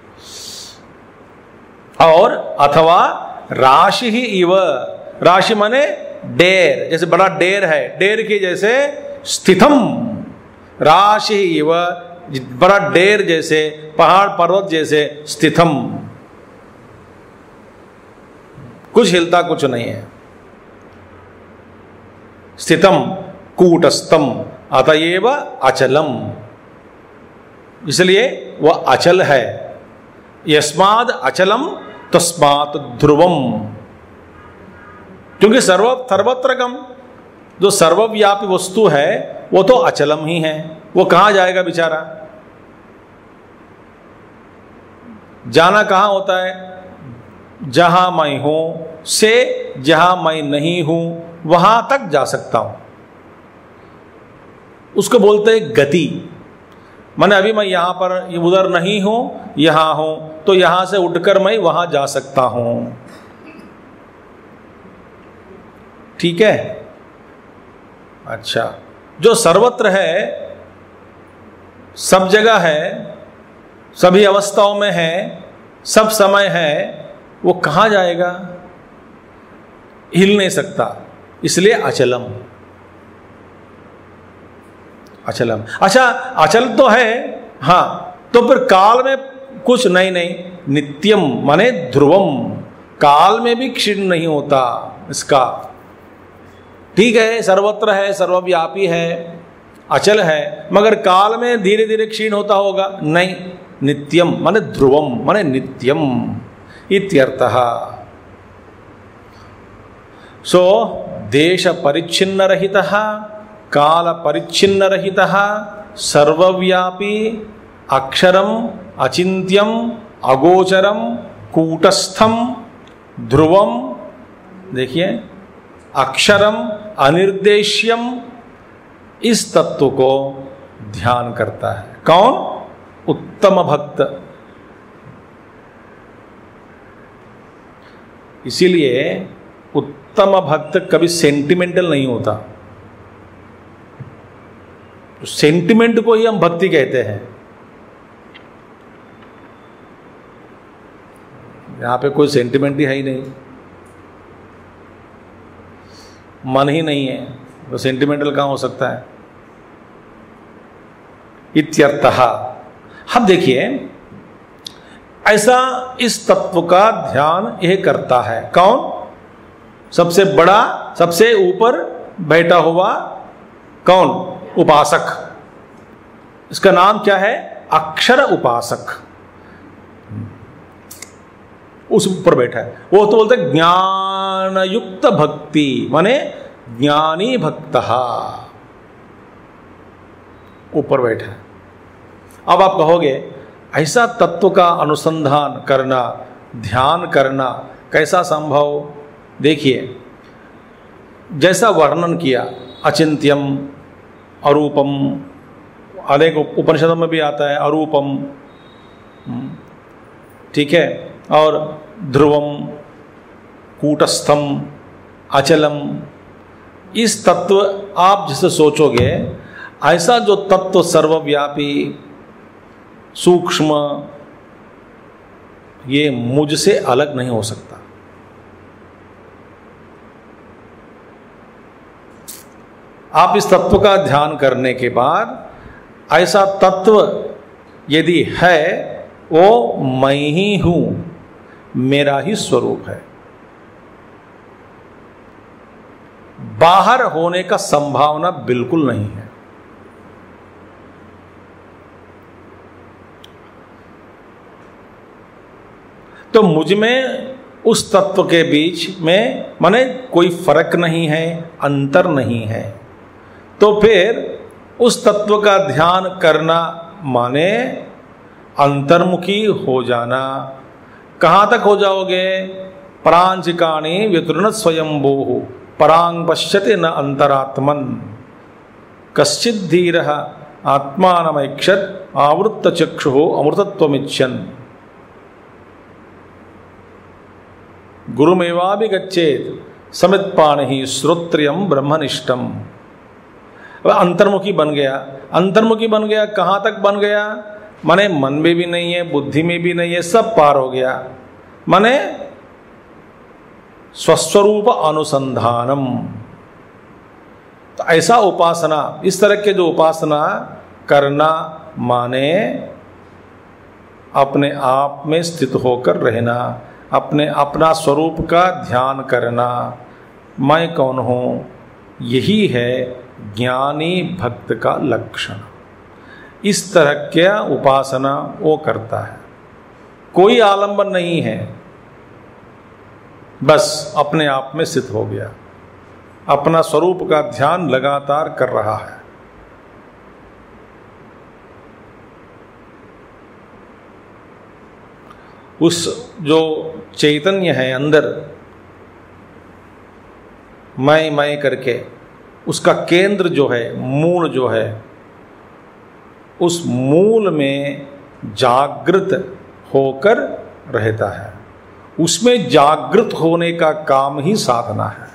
Speaker 1: और अथवा राशि ही इव, राशि माने डेर, जैसे बड़ा डेर है, डेर के जैसे स्थितम, राशि ही इव, बड़ा डेर जैसे, पहाड़ पर्वत जैसे स्थितम, कुछ हिलता कुछ नहीं है। स्थितम कूटस्थम अतएव अचलम, इसलिए वह अचल है। यस्माद अचलम तस्मात् ध्रुवम, क्योंकि सर्वत्र गम, जो सर्वव्यापी वस्तु है वो तो अचलम ही है। वो कहां जाएगा बेचारा? जाना कहां होता है? जहां मैं हूं से जहां मैं नहीं हूं वहां तक जा सकता हूं। उसको बोलते हैं गति। माने अभी मैं यहां पर उधर नहीं हूं, यहां हूं, तो यहां से उठकर मैं वहां जा सकता हूं। ठीक है? अच्छा, जो सर्वत्र है, सब जगह है, सभी अवस्थाओं में है, सब समय है, वो कहां जाएगा? हिल नहीं सकता, इसलिए अचलम। अचलम, अच्छा अचल तो है, हां, तो फिर काल में कुछ नहीं, नित्यम माने ध्रुवम, काल में भी क्षीण नहीं होता इसका। ठीक है, सर्वत्र है, सर्वव्यापी है, अचल है, मगर काल में धीरे धीरे क्षीण होता होगा? नहीं, नित्यम माने ध्रुवम माने नित्यम इत्यर्थः। सो देश परिच्छिन्न रहितः, काल परिच्छिन्न रहितः, सर्वव्यापी, अक्षरम अचिंत्यम अगोचरम कूटस्थम ध्रुवम, देखिए अक्षरम अनिर्देश्यम, इस तत्व को ध्यान करता है। कौन? उत्तम भक्त। इसीलिए उत्तम भक्त कभी सेंटिमेंटल नहीं होता। सेंटिमेंट को ही हम भक्ति कहते हैं। यहां पे कोई सेंटिमेंट ही है ही नहीं, मन ही नहीं है, तो सेंटिमेंटल कहां हो सकता है? इत्यर्थः। अब देखिए, ऐसा इस तत्व का ध्यान यह करता है कौन? सबसे बड़ा, सबसे ऊपर बैठा हुआ कौन? उपासक। इसका नाम क्या है? अक्षर उपासक। उस ऊपर बैठा है। वो तो बोलते ज्ञान युक्त भक्ति, माने ज्ञानी भक्त ऊपर बैठा है। अब आप कहोगे ऐसा तत्व का अनुसंधान करना, ध्यान करना कैसा संभव? देखिए, जैसा वर्णन किया, अचिंत्यम, अरूपम, अनेक उपनिषदों में भी आता है अरूपम, ठीक है, और ध्रुवम, कूटस्थम, अचलम। इस तत्व आप जिसे सोचोगे, ऐसा जो तत्व सर्वव्यापी, सूक्ष्म, ये मुझसे अलग नहीं हो सकता। आप इस तत्व का ध्यान करने के बाद ऐसा तत्व यदि है, वो मैं ही हूं, मेरा ही स्वरूप है। बाहर होने का संभावना बिल्कुल नहीं है। तो मुझ में उस तत्व के बीच में माने कोई फर्क नहीं है, अंतर नहीं है। तो फिर उस तत्व का ध्यान करना माने अंतर्मुखी हो जाना। कहाँ तक हो जाओगे? परांचिकाणी व्यतुर्न स्वयंभूः परांग पश्यति न अंतरात्मन कश्चित् धीरः आत्मानमैक्षत आवृत्त चक्षुः अमृतत्वमिच्छन् गुरुमेवाभिगच्छेत् समित्पाणिः श्रोत्रियं ब्रह्मनिष्ठम्। अंतर्मुखी बन गया। अंतर्मुखी बन गया, कहाँ तक बन गया? माने मन में भी नहीं है, बुद्धि में भी नहीं है, सब पार हो गया। माने स्वस्वरूप अनुसंधानम। तो ऐसा उपासना, इस तरह के जो उपासना करना माने अपने आप में स्थित होकर रहना, अपना स्वरूप का ध्यान करना। मैं कौन हूं? यही है ज्ञानी भक्त का लक्षण। इस तरह क्या उपासना वो करता है। कोई आलंबन नहीं है, बस अपने आप में स्थित हो गया, अपना स्वरूप का ध्यान लगातार कर रहा है। उस जो चैतन्य है अंदर, मैं करके, उसका केंद्र जो है, मूल जो है, उस मूल में जागृत होकर रहता है। उसमें जागृत होने का काम ही साधना है।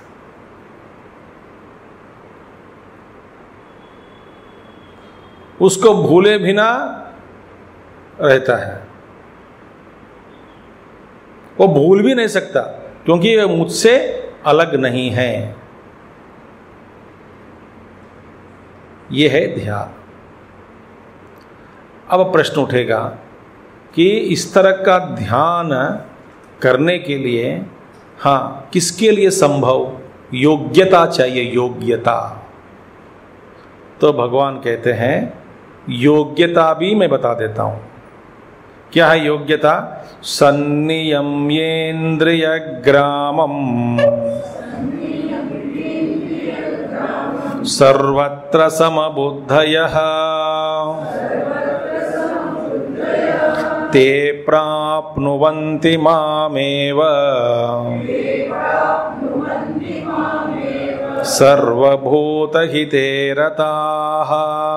Speaker 1: उसको भूले बिना रहता है। वो भूल भी नहीं सकता, क्योंकि वह मुझसे अलग नहीं है। यह है ध्यान। अब प्रश्न उठेगा कि इस तरह का ध्यान करने के लिए, हाँ, किसके लिए संभव? योग्यता चाहिए, योग्यता। तो भगवान कहते हैं योग्यता भी मैं बता देता हूं। क्या है योग्यता? सन्नियम्येन्द्रिय ग्रामम सर्वत्र समबुद्धयः ते प्राप्नुवन्ति मामेव सर्वभूतहिते रताः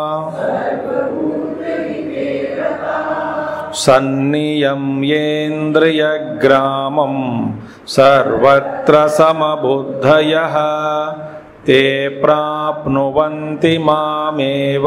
Speaker 1: सन्नियम्येन्द्रियग्रामं सर्वत्र समबुद्धयः ते प्राप्नुवन्ति मामेव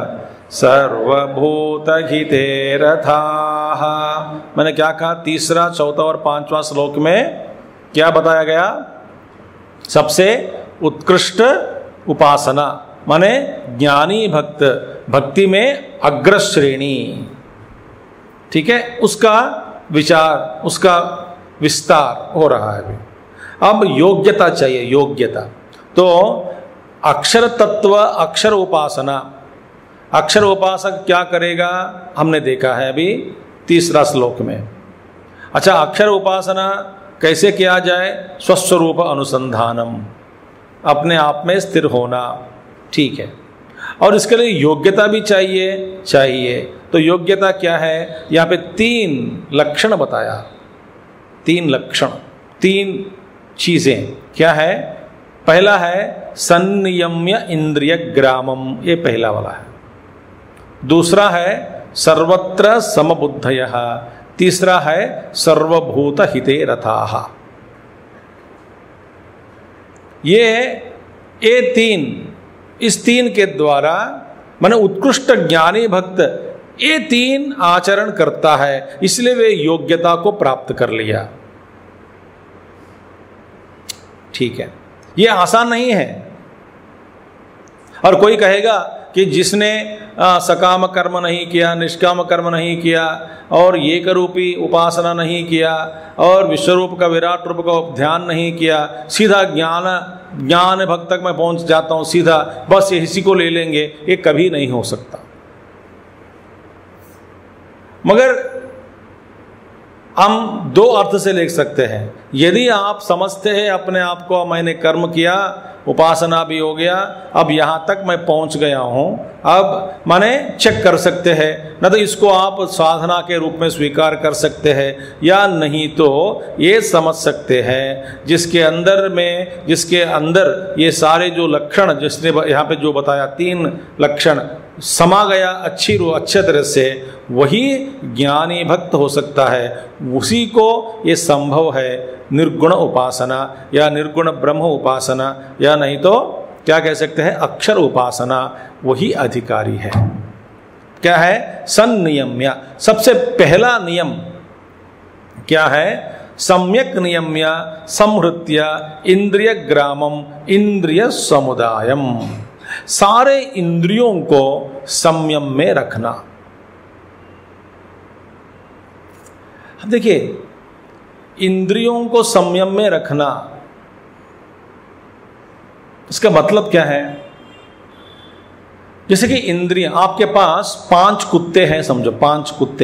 Speaker 1: सर्वभूतहिते रताः। मैंने क्या कहा? तीसरा, चौथा और पांचवा श्लोक में क्या बताया गया? सबसे उत्कृष्ट उपासना माने ज्ञानी भक्त, भक्ति में अग्र श्रेणी, ठीक है, उसका विचार, उसका विस्तार हो रहा है अभी। अब योग्यता चाहिए, योग्यता। तो अक्षर तत्व, अक्षर उपासना, अक्षर उपासक क्या करेगा हमने देखा है अभी तीसरा श्लोक में। अच्छा, अक्षर उपासना कैसे किया जाए? स्वस्वरूप अनुसंधानम, अपने आप में स्थिर होना, ठीक है। और इसके लिए योग्यता भी चाहिए। तो योग्यता क्या है? यहाँ पे 3 लक्षण बताया, 3 लक्षण, 3 चीजें क्या है? पहला है संनियम्य इंद्रिय ग्रामम, ये पहला वाला है। दूसरा है सर्वत्र समबुद्धयः, तीसरा है सर्वभूत हिते रथाः। ये 3, इस 3 के द्वारा माने उत्कृष्ट ज्ञानी भक्त ये 3 आचरण करता है, इसलिए वे योग्यता को प्राप्त कर लिया। ठीक है, ये आसान नहीं है। और कोई कहेगा कि जिसने सकाम कर्म नहीं किया, निष्काम कर्म नहीं किया और एक रूपी उपासना नहीं किया और विश्वरूप का, विराट रूप का ध्यान नहीं किया, सीधा ज्ञान भक्त तक मैं पहुंच जाता हूं सीधा, बस इसी को ले लेंगे, ये कभी नहीं हो सकता। मगर हम 2 अर्थ से लिख सकते हैं। यदि आप समझते हैं अपने आप को मैंने कर्म किया, उपासना भी हो गया, अब यहां तक मैं पहुंच गया हूं, अब माने चेक कर सकते हैं, न तो इसको आप साधना के रूप में स्वीकार कर सकते हैं, या नहीं तो ये समझ सकते हैं जिसके अंदर ये सारे जो लक्षण जिसने यहाँ पे जो बताया 3 लक्षण समा गया अच्छे तरह से, वही ज्ञानी भक्त हो सकता है। उसी को ये संभव है निर्गुण उपासना या निर्गुण ब्रह्म उपासना, या नहीं तो क्या कह सकते हैं अक्षर उपासना, वही अधिकारी है। क्या है? संनियम्य। सबसे पहला नियम क्या है? सम्यक नियम्य संहृत्य इंद्रिय ग्रामम इंद्रिय समुदायम, सारे इंद्रियों को संयम में रखना। देखिए, इंद्रियों को संयम में रखना, इसका मतलब क्या है? जैसे कि इंद्रियां, आपके पास 5 कुत्ते हैं समझो, 5 कुत्ते,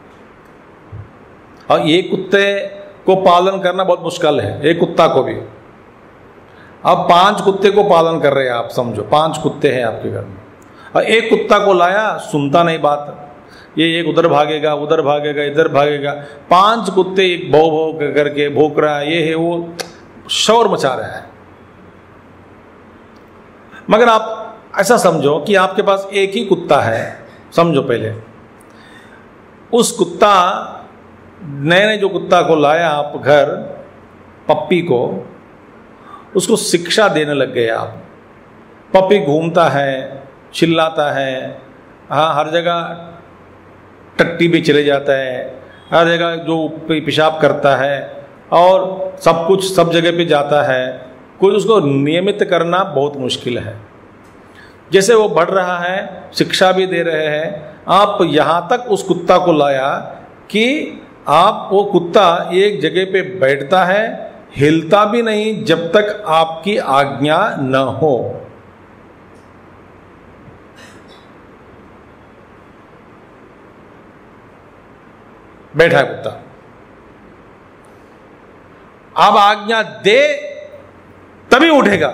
Speaker 1: और एक कुत्ते को पालन करना बहुत मुश्किल है, एक कुत्ता को भी। अब 5 कुत्ते को पालन कर रहे हैं आप, समझो 5 कुत्ते हैं आपके घर में, और एक कुत्ता को लाया, सुनता नहीं बात, ये एक उधर भागेगा, उधर भागेगा, इधर भागेगा। 5 कुत्ते एक भौ भौ करके भौंक रहा है, ये है वो, शोर मचा रहा है। मगर आप ऐसा समझो कि आपके पास एक ही कुत्ता है, समझो पहले उस कुत्ता, नए जो कुत्ता को लाया आप घर, पप्पी को, उसको शिक्षा देने लग गए आप। पप्पी घूमता है, चिल्लाता है, हाँ हर जगह टट्टी भी चले जाता है, हर जगह जो पेशाब करता है और सब कुछ सब जगह पे जाता है, कुछ उसको नियमित करना बहुत मुश्किल है। जैसे वो बढ़ रहा है, शिक्षा भी दे रहे हैं, आप यहाँ तक उस कुत्ता को लाया कि आप वो कुत्ता एक जगह पे बैठता है, हिलता भी नहीं जब तक आपकी आज्ञा न हो। बैठा है कुत्ता, आप आज्ञा दे तभी उठेगा।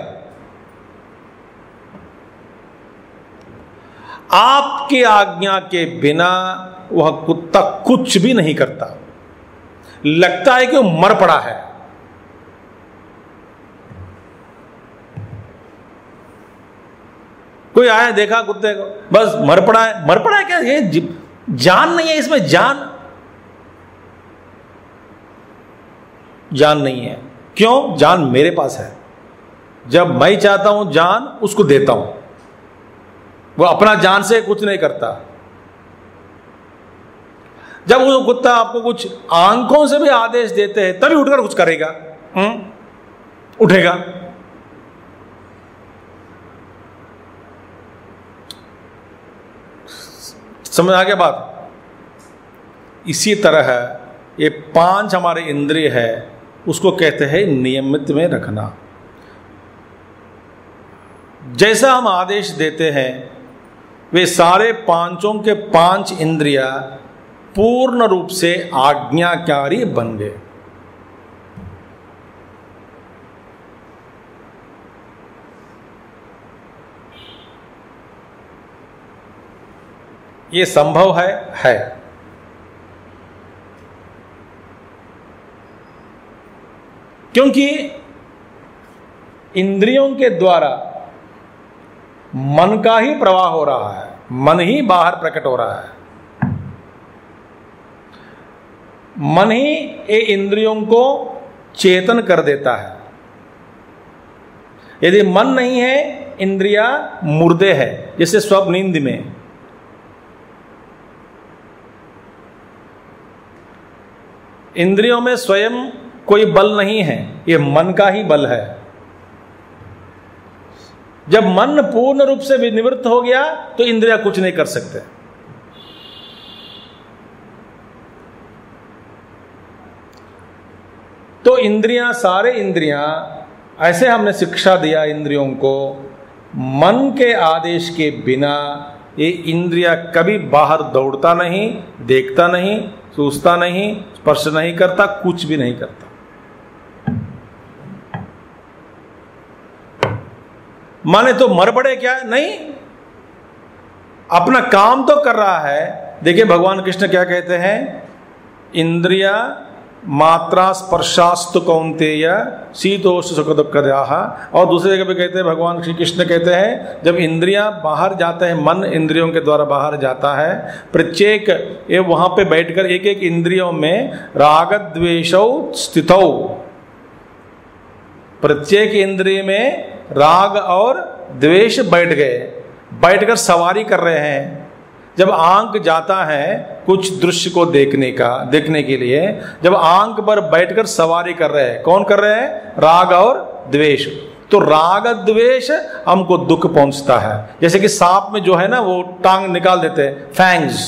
Speaker 1: आपकी आज्ञा के बिना वह कुत्ता कुछ भी नहीं करता, लगता है कि वो मर पड़ा है। कोई आया देखा कुत्ते को, बस मर पड़ा है। मर पड़ा है क्या? ये जान नहीं है इसमें, जान नहीं है। क्यों? जान मेरे पास है, जब मैं चाहता हूं जान उसको देता हूं, वो अपना जान से कुछ नहीं करता। जब वो कुत्ता आपको कुछ आंखों से भी आदेश देते हैं तभी उठकर कुछ करेगा, उठेगा। समझ आ गया बात? इसी तरह ये 5 हमारे इंद्रिय है, उसको कहते हैं नियमित में रखना। जैसा हम आदेश देते हैं वे सारे पांचों के 5 इंद्रिया पूर्ण रूप से आज्ञाकारी बन गए। ये संभव है। क्योंकि इंद्रियों के द्वारा मन का ही प्रवाह हो रहा है, मन ही बाहर प्रकट हो रहा है। मन ही ये इंद्रियों को चेतन कर देता है। यदि मन नहीं है, इंद्रिया मुर्दे है, जैसे स्वप्न नींद में। इंद्रियों में स्वयं कोई बल नहीं है, ये मन का ही बल है। जब मन पूर्ण रूप से विनिवृत्त हो गया तो इंद्रिया कुछ नहीं कर सकते। तो इंद्रियां, सारे इंद्रियां, ऐसे हमने शिक्षा दिया इंद्रियों को, मन के आदेश के बिना ये इंद्रिया कभी बाहर दौड़ता नहीं, देखता नहीं, सोचता नहीं, स्पर्श नहीं करता, कुछ भी नहीं करता। माने तो मर पड़े क्या? नहीं, अपना काम तो कर रहा है। देखिए भगवान कृष्ण क्या कहते हैं, इंद्रिया मात्रा स्पर्शास्तु कौन्तेय शीतोष्ण सुख दुःखदाः। और दूसरी जगह पे कहते हैं, भगवान श्री कृष्ण कहते हैं, जब इंद्रियां बाहर जाते हैं, मन इंद्रियों के द्वारा बाहर जाता है, प्रत्येक ये वहां पे बैठकर एक एक इंद्रियों में राग द्वेषौ स्थितौ, प्रत्येक इंद्रिय में राग और द्वेष बैठ गए, बैठकर सवारी कर रहे हैं। जब आंख जाता है कुछ दृश्य को देखने के लिए, जब आंख पर बैठकर सवारी कर रहे हैं, कौन कर रहे हैं? राग और द्वेष। तो राग द्वेष हमको दुख पहुंचता है। जैसे कि सांप में जो है ना, वो टांग निकाल देते हैं, फैंग्स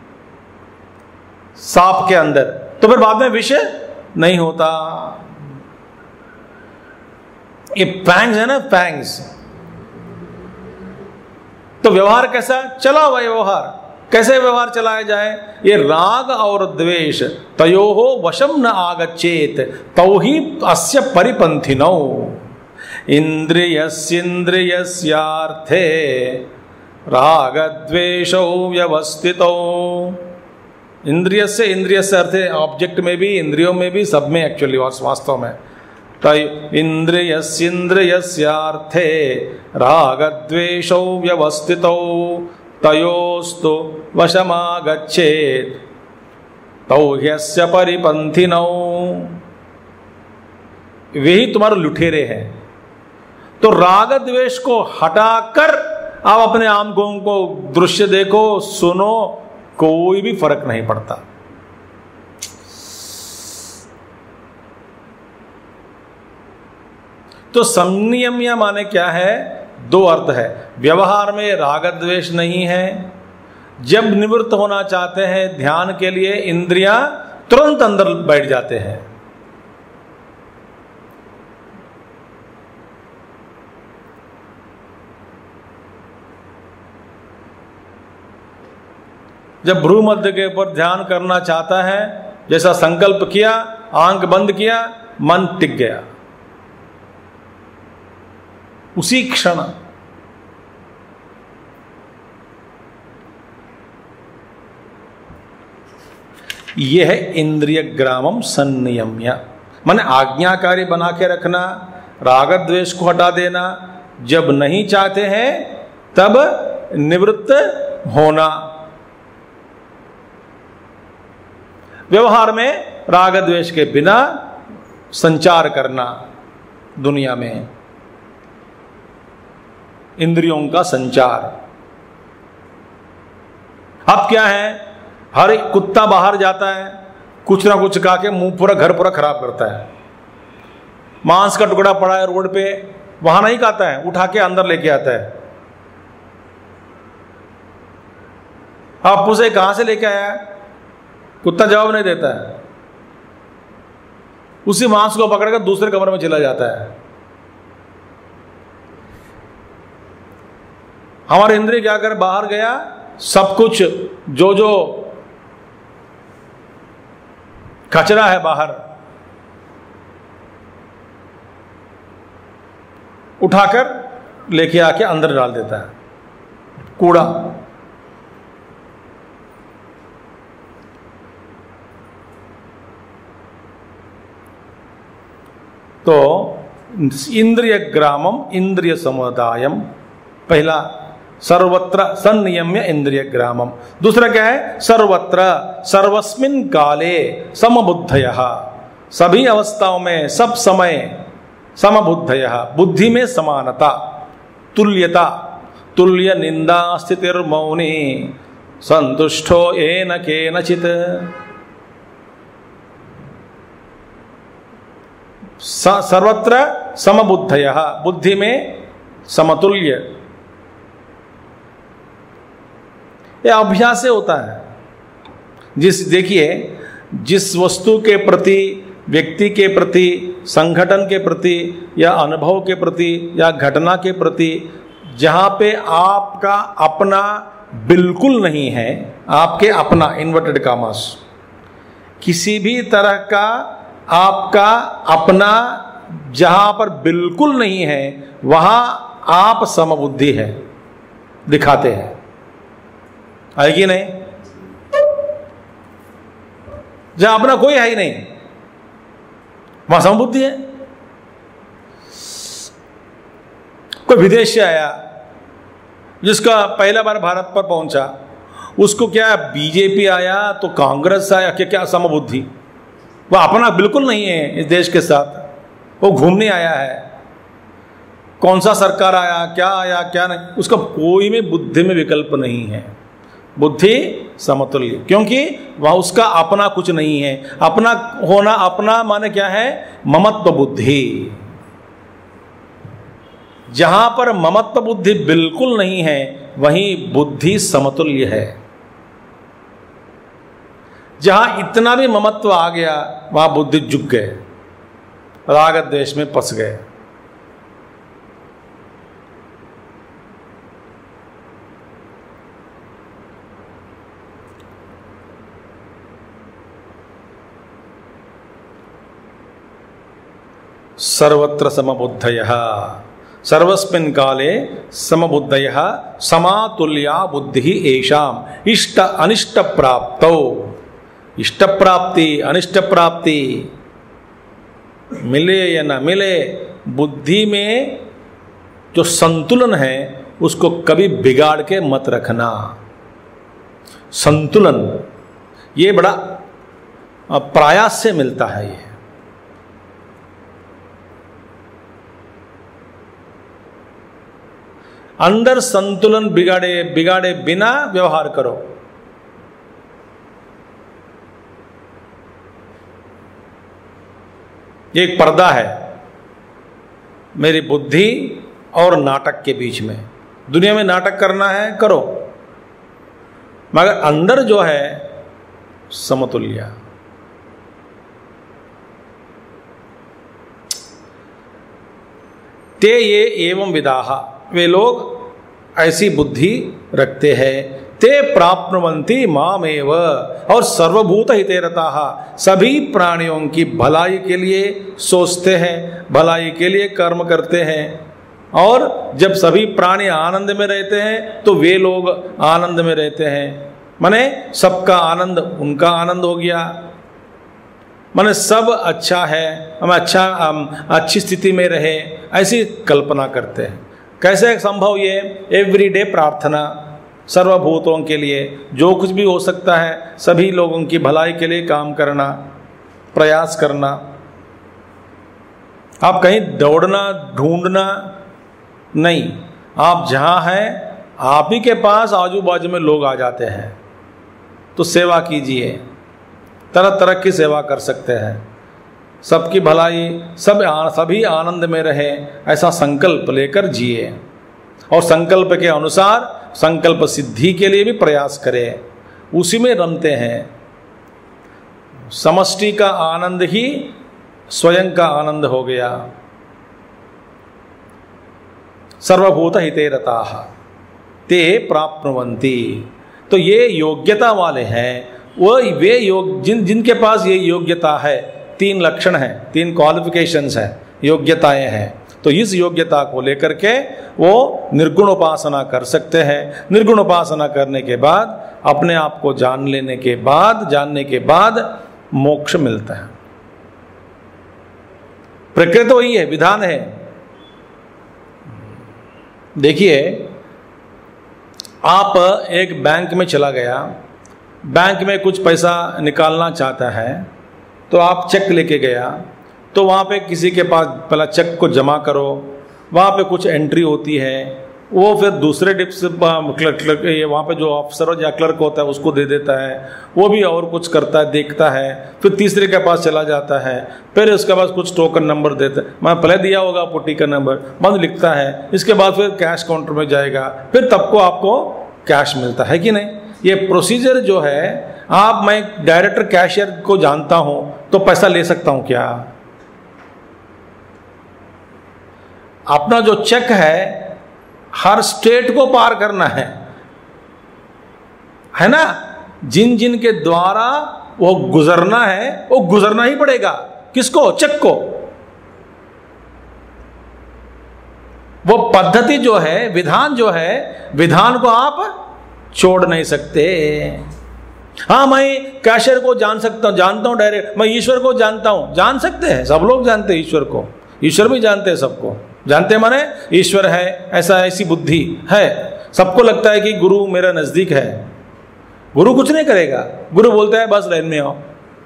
Speaker 1: सांप के अंदर, तो फिर बाद में विष नहीं होता। ये फैंग्स है ना, फैंग्स। तो व्यवहार कैसा चला हुआ? व्यवहार कैसे व्यवहार चलाया जाए? ये राग और द्वेष तयोहो वशम न आगच्छेत तौ ही अस्य परिपंथिनौ इंद्रियस्येन्द्रियस्यार्थे राग द्वेषौ व्यवस्थितौ। इंद्रिय से अर्थे ऑब्जेक्ट में भी, इंद्रियों में भी, सब में एक्चुअली वास्तव में। इंद्रियस्येन्द्रियस्यार्थे रागद्वेषौ व्यवस्थितौ तयोस्तु वशमागच्छेत् तौ ह्यस्य परिपंथिनौ। वे ही तुम्हारे लुटेरे हैं। तो राग द्वेष को हटाकर आप अपने आंखों को दृश्य देखो, सुनो, कोई भी फर्क नहीं पड़ता। तो संयम्य माने क्या है? 2 अर्थ है। व्यवहार में राग द्वेष नहीं है। जब निवृत्त होना चाहते हैं ध्यान के लिए, इंद्रियां तुरंत अंदर बैठ जाते हैं। जब भ्रू मध्य के ऊपर ध्यान करना चाहता है, जैसा संकल्प किया, आंख बंद किया, मन टिक गया उसी क्षण। यह है इंद्रिय ग्रामम संनियम्य, माने आज्ञाकारी बना के रखना, राग द्वेष को हटा देना। जब नहीं चाहते हैं तब निवृत्त होना। व्यवहार में राग द्वेष के बिना संचार करना, दुनिया में इंद्रियों का संचार। अब क्या है, हर एक कुत्ता बाहर जाता है, कुछ ना कुछ खा के मुंह पूरा, घर पूरा खराब करता है। मांस का टुकड़ा पड़ा है रोड पे, वहां नहीं खाता है, उठा के अंदर लेके आता है। आप उसे कहां से लेके आया? कुत्ता जवाब नहीं देता है, उसी मांस को पकड़कर दूसरे कमरे में चला जाता है। हमारे इंद्रिय क्या कर, बाहर गया, सब कुछ जो जो कचरा है बाहर उठाकर लेके आके अंदर डाल देता है, कूड़ा। तो इंद्रिय ग्रामम इंद्रिय समुदायम, पहला सर्वत्र संनियम्य इंद्रिय ग्रामम। दूसरा क्या है? सर्वत्र सर्वस्मिन काले समबुद्धयः, सभी अवस्थाओं में सब समय समबुद्धयः, बुद्धि में समानता, तुल्यता, तुल्य निंदा स्थितिर्मौनी संतुष्टो येन केनचित्। सर्वत्र समबुद्धयः, बुद्धि में समतुल्य। यह अभ्यास से होता है। देखिए, जिस वस्तु के प्रति, व्यक्ति के प्रति, संगठन के प्रति या अनुभव के प्रति या घटना के प्रति जहां पे आपका अपना बिल्कुल नहीं है, आपके अपना इन्वर्टेड कामास, किसी भी तरह का आपका अपना जहां पर बिल्कुल नहीं है, वहां आप समबुद्धि है दिखाते हैं, है कि नहीं? जहां अपना कोई है ही नहीं, वहां समबुद्धि है। कोई विदेश से आया, जिसका पहला बार भारत पर पहुंचा, उसको क्या बीजेपी आया तो कांग्रेस आया, क्या क्या समबुद्धि? वह अपना बिल्कुल नहीं है इस देश के साथ, वो घूमने आया है। कौन सा सरकार आया क्या नहीं, उसका कोई में बुद्धि में विकल्प नहीं है। बुद्धि समतुल्य, क्योंकि वह उसका अपना कुछ नहीं है। अपना होना, अपना माने क्या है? ममत्व बुद्धि। जहां पर ममत्व बुद्धि बिल्कुल नहीं है, वहीं बुद्धि समतुल्य है। जहां इतना भी ममत्व आ गया, वहां बुद्धि झुक गए, राग द्वेष में फंस गए। सर्वत्र समबुद्धयः, सर्वस्मिन् काले समबुद्धयः, समातुल्या बुद्धि एषाम इष्ट अनिष्ट प्राप्तौ। इष्ट प्राप्ति अनिष्ट प्राप्ति मिले या न मिले, बुद्धि में जो संतुलन है उसको कभी बिगाड़ के मत रखना। संतुलन ये बड़ा प्रयास से मिलता है। ये अंदर संतुलन बिगाड़े बिना व्यवहार करो। ये एक पर्दा है मेरी बुद्धि और नाटक के बीच में। दुनिया में नाटक करना है करो, मगर अंदर जो है समतुल्य। ते ये एवं विदाः, वे लोग ऐसी बुद्धि रखते हैं। ते प्राप्नुवन्ति मामेव, और सर्वभूत हिते रताः, सभी प्राणियों की भलाई के लिए सोचते हैं, भलाई के लिए कर्म करते हैं। और जब सभी प्राणी आनंद में रहते हैं तो वे लोग आनंद में रहते हैं। माने सबका आनंद उनका आनंद हो गया। माने सब अच्छा है, हम अच्छी स्थिति में रहे, ऐसी कल्पना करते हैं। कैसे संभव? ये एवरीडे प्रार्थना, सर्वभूतों के लिए जो कुछ भी हो सकता है, सभी लोगों की भलाई के लिए काम करना, प्रयास करना। आप कहीं दौड़ना ढूंढना नहीं, आप जहां हैं आप ही के पास आजू बाजू में लोग आ जाते हैं, तो सेवा कीजिए। तरह तरह की सेवा कर सकते हैं, सबकी भलाई, सभी आनंद में रहे, ऐसा संकल्प लेकर जिए। और संकल्प के अनुसार संकल्प सिद्धि के लिए भी प्रयास करें। उसी में रमते हैं। समष्टि का आनंद ही स्वयं का आनंद हो गया। सर्वभूत हिते रताः ते प्राप्नुवन्ति। तो ये योग्यता वाले हैं, वो वे जिनके पास ये योग्यता है, 3 लक्षण हैं, 3 क्वालिफिकेशंस हैं, योग्यताएं हैं। तो इस योग्यता को लेकर के वो निर्गुण उपासना कर सकते हैं। निर्गुण उपासना करने के बाद, अपने आप को जानने के बाद मोक्ष मिलता है। प्रकृति वही है, विधान है। देखिए, आप एक बैंक में चला गया, बैंक में कुछ पैसा निकालना चाहता है, तो आप चेक लेके गया, तो वहाँ पे किसी के पास पहला चेक को जमा करो, वहाँ पे कुछ एंट्री होती है, वो फिर दूसरे डिप्स क्लर्क वहाँ पे जो ऑफिसर या क्लर्क होता है उसको दे देता है, वो भी और कुछ करता है, देखता है, फिर तीसरे के पास चला जाता है, फिर उसके पास कुछ टोकन नंबर देता है, मैं पहले दिया होगा पुट्टी का नंबर, बंद लिखता है, इसके बाद फिर कैश काउंटर में जाएगा, फिर तब को आपको कैश मिलता है कि नहीं। ये प्रोसीजर जो है, मैं डायरेक्टर कैशियर को जानता हूं तो पैसा ले सकता हूं क्या? अपना जो चेक है हर स्टेट को पार करना है ना। जिन जिन के द्वारा वो गुजरना है, वो गुजरना ही पड़ेगा। किसको? चेक को। वो पद्धति जो है, विधान जो है, विधान को आप छोड़ नहीं सकते। हाँ, मैं कैशियर को जानता हूं डायरेक्ट, मैं ईश्वर को जानता हूं, जान सकते हैं, सब लोग जानते हैं ईश्वर को, ईश्वर भी जानते हैं सबको, जानते हैं माने ईश्वर है, ऐसी बुद्धि है, सबको लगता है कि गुरु मेरा नजदीक है। गुरु कुछ नहीं करेगा, गुरु बोलता है बस लाइन में आओ।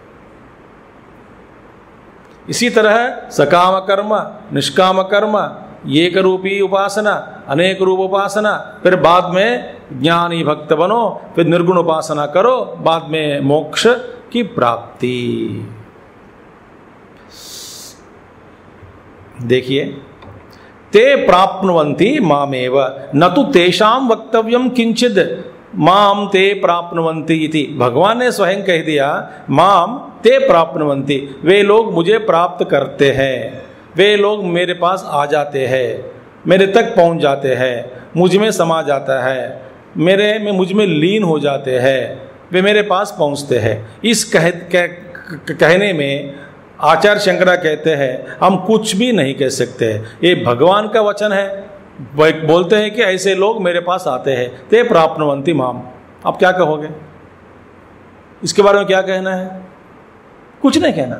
Speaker 1: इसी तरह सकाम कर्म, निष्काम कर्म, एक रूपी उपासना, अनेक रूप उपासना, फिर बाद में ज्ञानी भक्त बनो, फिर निर्गुण उपासना करो, बाद में मोक्ष की प्राप्ति। देखिए, ते प्राप्नुवन्ति मामेव न तु तेषां वक्तव्यम किंचिद माम ते प्राप्नुवन्ति इति। भगवान ने स्वयं कह दिया माम ते प्राप्नुवन्ति, वे लोग मुझे प्राप्त करते हैं, वे लोग मेरे पास आ जाते हैं, मेरे तक पहुंच जाते हैं, मुझ में समा जाता है, मुझ में लीन हो जाते हैं, वे मेरे पास पहुंचते हैं। इस कहने में आचार्य शंकरा कहते हैं हम कुछ भी नहीं कह सकते, ये भगवान का वचन है। बोलते हैं कि ऐसे लोग मेरे पास आते हैं, ते प्राप्नुवन्ति माम। आप क्या कहोगे इसके बारे में? क्या कहना है? कुछ नहीं कहना।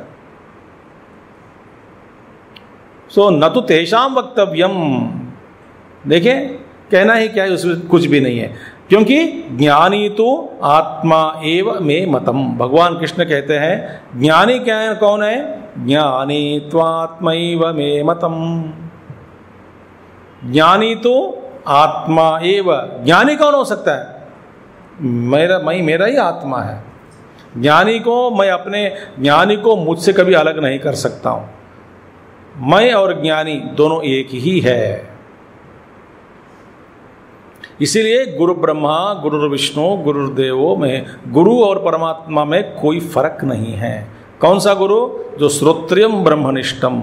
Speaker 1: सो न तो तेषां वक्तव्यम, देखिए कहना ही क्या है, उसमें कुछ भी नहीं है, क्योंकि ज्ञानी तो आत्मा एव मे मतम। भगवान कृष्ण कहते हैं ज्ञानी क्या है, कौन है? ज्ञानी त्वात्मैव मे मतम। ज्ञानी तो आत्मा एव, ज्ञानी कौन हो सकता है? मेरा ही आत्मा है। ज्ञानी को ज्ञानी को मुझसे कभी अलग नहीं कर सकता हूं। मैं और ज्ञानी दोनों एक ही है। इसीलिए गुरु ब्रह्मा गुरु विष्णु गुरुदेवो में, गुरु और परमात्मा में कोई फर्क नहीं है। कौन सा गुरु? जो श्रोत्रियम ब्रह्मनिष्ठम,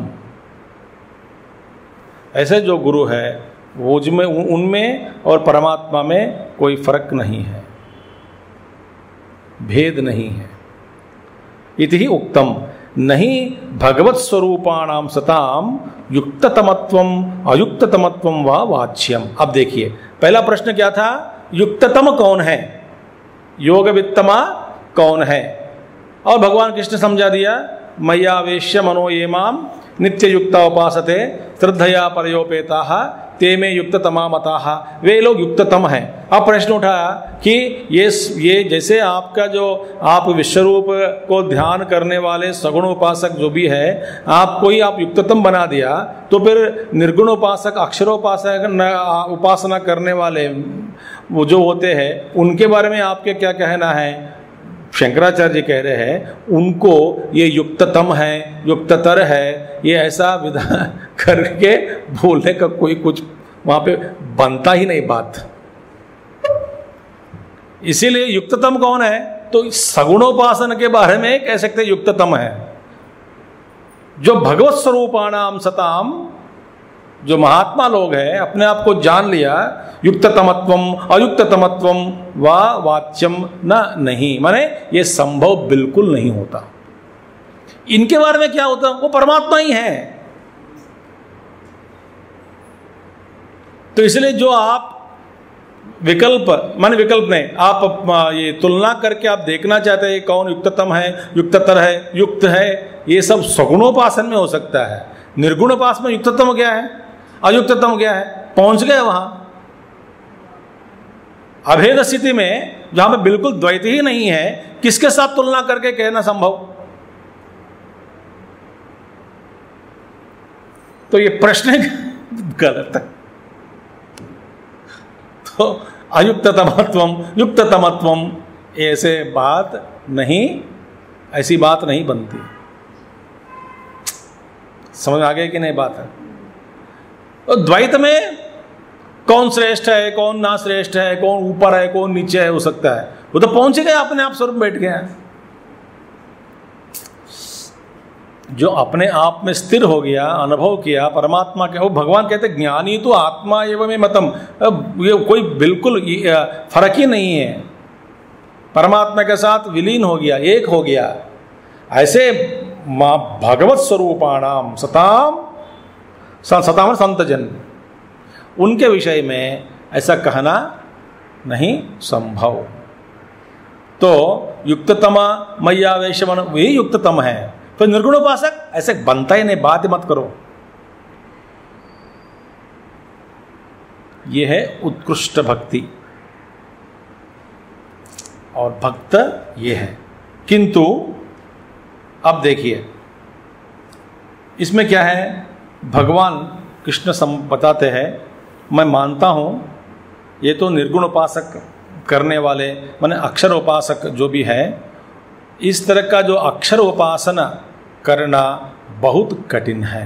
Speaker 1: ऐसे जो गुरु है वो उनमें और परमात्मा में कोई फर्क नहीं है, भेद नहीं है। इति ही उक्तम नहीं भगवत स्वरूपाणाम सताम युक्ततमत्वम अयुक्ततमत्वम व वाच्यम। अब देखिए, पहला प्रश्न क्या था? युक्ततम कौन है, योगवित्तमा कौन है? और भगवान कृष्ण समझा दिया मय्यावेश्य मनो ये माम नित्य युक्ता उपासते श्रद्धया परयोपेताः ते में युक्ततमा मताः। वे लोग युक्ततम हैं। अब प्रश्न उठा कि ये जैसे आपका जो आप विश्वरूप को ध्यान करने वाले सगुण उपासक जो भी है, आपको ही आप युक्ततम बना दिया, तो फिर निर्गुण उपासक अक्षरोपासक उपासना करने वाले वो जो होते हैं उनके बारे में आपके क्या कहना है? शंकराचार्य जी कह रहे हैं उनको ये युक्ततम है, युक्ततर है, ये ऐसा विधान करके बोलने का कोई कुछ वहां पे बनता ही नहीं बात। इसीलिए युक्ततम कौन है? तो सगुणोपासन के बारे में कह सकते युक्ततम है। जो भगवत स्वरूपाणाम सताम, जो महात्मा लोग हैं, अपने आप को जान लिया, युक्ततमत्वम अयुक्ततमत्वम वा वाच्यम न नहीं, माने ये संभव बिल्कुल नहीं होता। इनके बारे में क्या होता? वो परमात्मा ही है। तो इसलिए जो आप विकल्प, माने विकल्प नहीं, आप ये तुलना करके आप देखना चाहते हैं कौन युक्ततम है, युक्ततर है, युक्त है, ये सब सगुणोपासन में हो सकता है। निर्गुणोपास में युक्ततम क्या है, अयुक्ततम क्या है, पहुंच गए वहां। अभेद स्थिति में जहां पे बिल्कुल द्वैत ही नहीं है, किसके साथ तुलना करके कहना संभव? तो ये प्रश्न गलत है। तो अयुक्ततमत्वम युक्ततमत्वम ऐसे बात नहीं, ऐसी बात नहीं बनती। समझ आ गया कि नहीं बात है? तो द्वैत में कौन श्रेष्ठ है, कौन ना श्रेष्ठ है, कौन ऊपर है, कौन नीचे है, हो सकता है। वो तो पहुंच गया, अपने आप स्वरूप बैठ गया। जो अपने आप में स्थिर हो गया, अनुभव किया परमात्मा के, वो भगवान कहते ज्ञानी तो आत्मा एवं मतम। ये कोई बिल्कुल फर्क ही नहीं है, परमात्मा के साथ विलीन हो गया, एक हो गया। ऐसे भगवत स्वरूपाणाम सताम, सताम संतजन, उनके विषय में ऐसा कहना नहीं संभव। तो युक्ततमा मय्यावेशमन, वही युक्ततम है। तो निर्गुणोपासक ऐसे बनता ही नहीं, बात मत करो। यह है उत्कृष्ट भक्ति, और भक्त ये है। किंतु अब देखिए इसमें क्या है, भगवान कृष्ण बताते हैं, मैं मानता हूं ये तो निर्गुण उपासक करने वाले, माने अक्षर उपासक जो भी है, इस तरह का जो अक्षर उपासना करना बहुत कठिन है।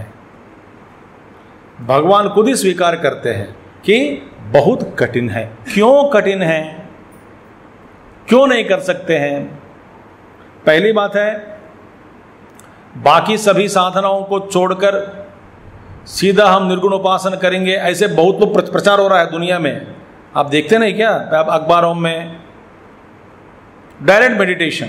Speaker 1: भगवान खुद ही स्वीकार करते हैं कि बहुत कठिन है। क्यों कठिन है, क्यों नहीं कर सकते हैं? पहली बात है, बाकी सभी साधनाओं को छोड़कर सीधा हम निर्गुण उपासना करेंगे, ऐसे बहुत लोग प्रचार हो रहा है दुनिया में। आप देखते नहीं क्या, आप अखबारों में डायरेक्ट मेडिटेशन,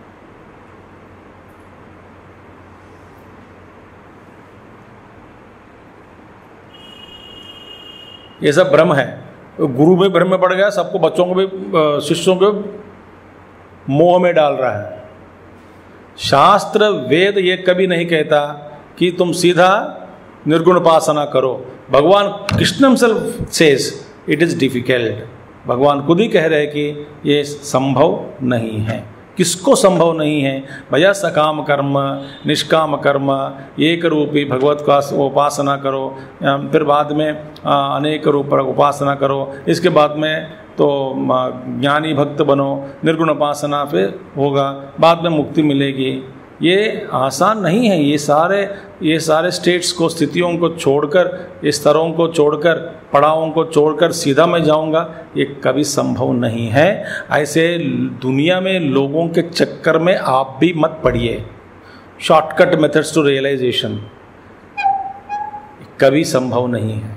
Speaker 1: ये सब भ्रम है। गुरु भी भ्रम में पड़ गया, सबको, बच्चों को भी, शिष्यों को मोह में डाल रहा है। शास्त्र वेद ये कभी नहीं कहता कि तुम सीधा निर्गुण उपासना करो। भगवान Krishna himself says it is difficult. भगवान खुद ही कह रहे हैं कि ये संभव नहीं है। किसको संभव नहीं है भैया? सकाम कर्म, निष्काम कर्म, एक रूपी भगवत का उपासना करो, फिर बाद में अनेक रूप उपासना करो, इसके बाद में तो ज्ञानी भक्त बनो, निर्गुण उपासना फिर होगा, बाद में मुक्ति मिलेगी। ये आसान नहीं है। ये सारे स्टेट्स को, स्थितियों को छोड़कर, स्तरों को छोड़कर, पड़ावों को छोड़कर सीधा मैं जाऊंगा, ये कभी संभव नहीं है। ऐसे दुनिया में लोगों के चक्कर में आप भी मत पड़िए। शॉर्टकट मेथड्स टू रियलाइजेशन कभी संभव नहीं है।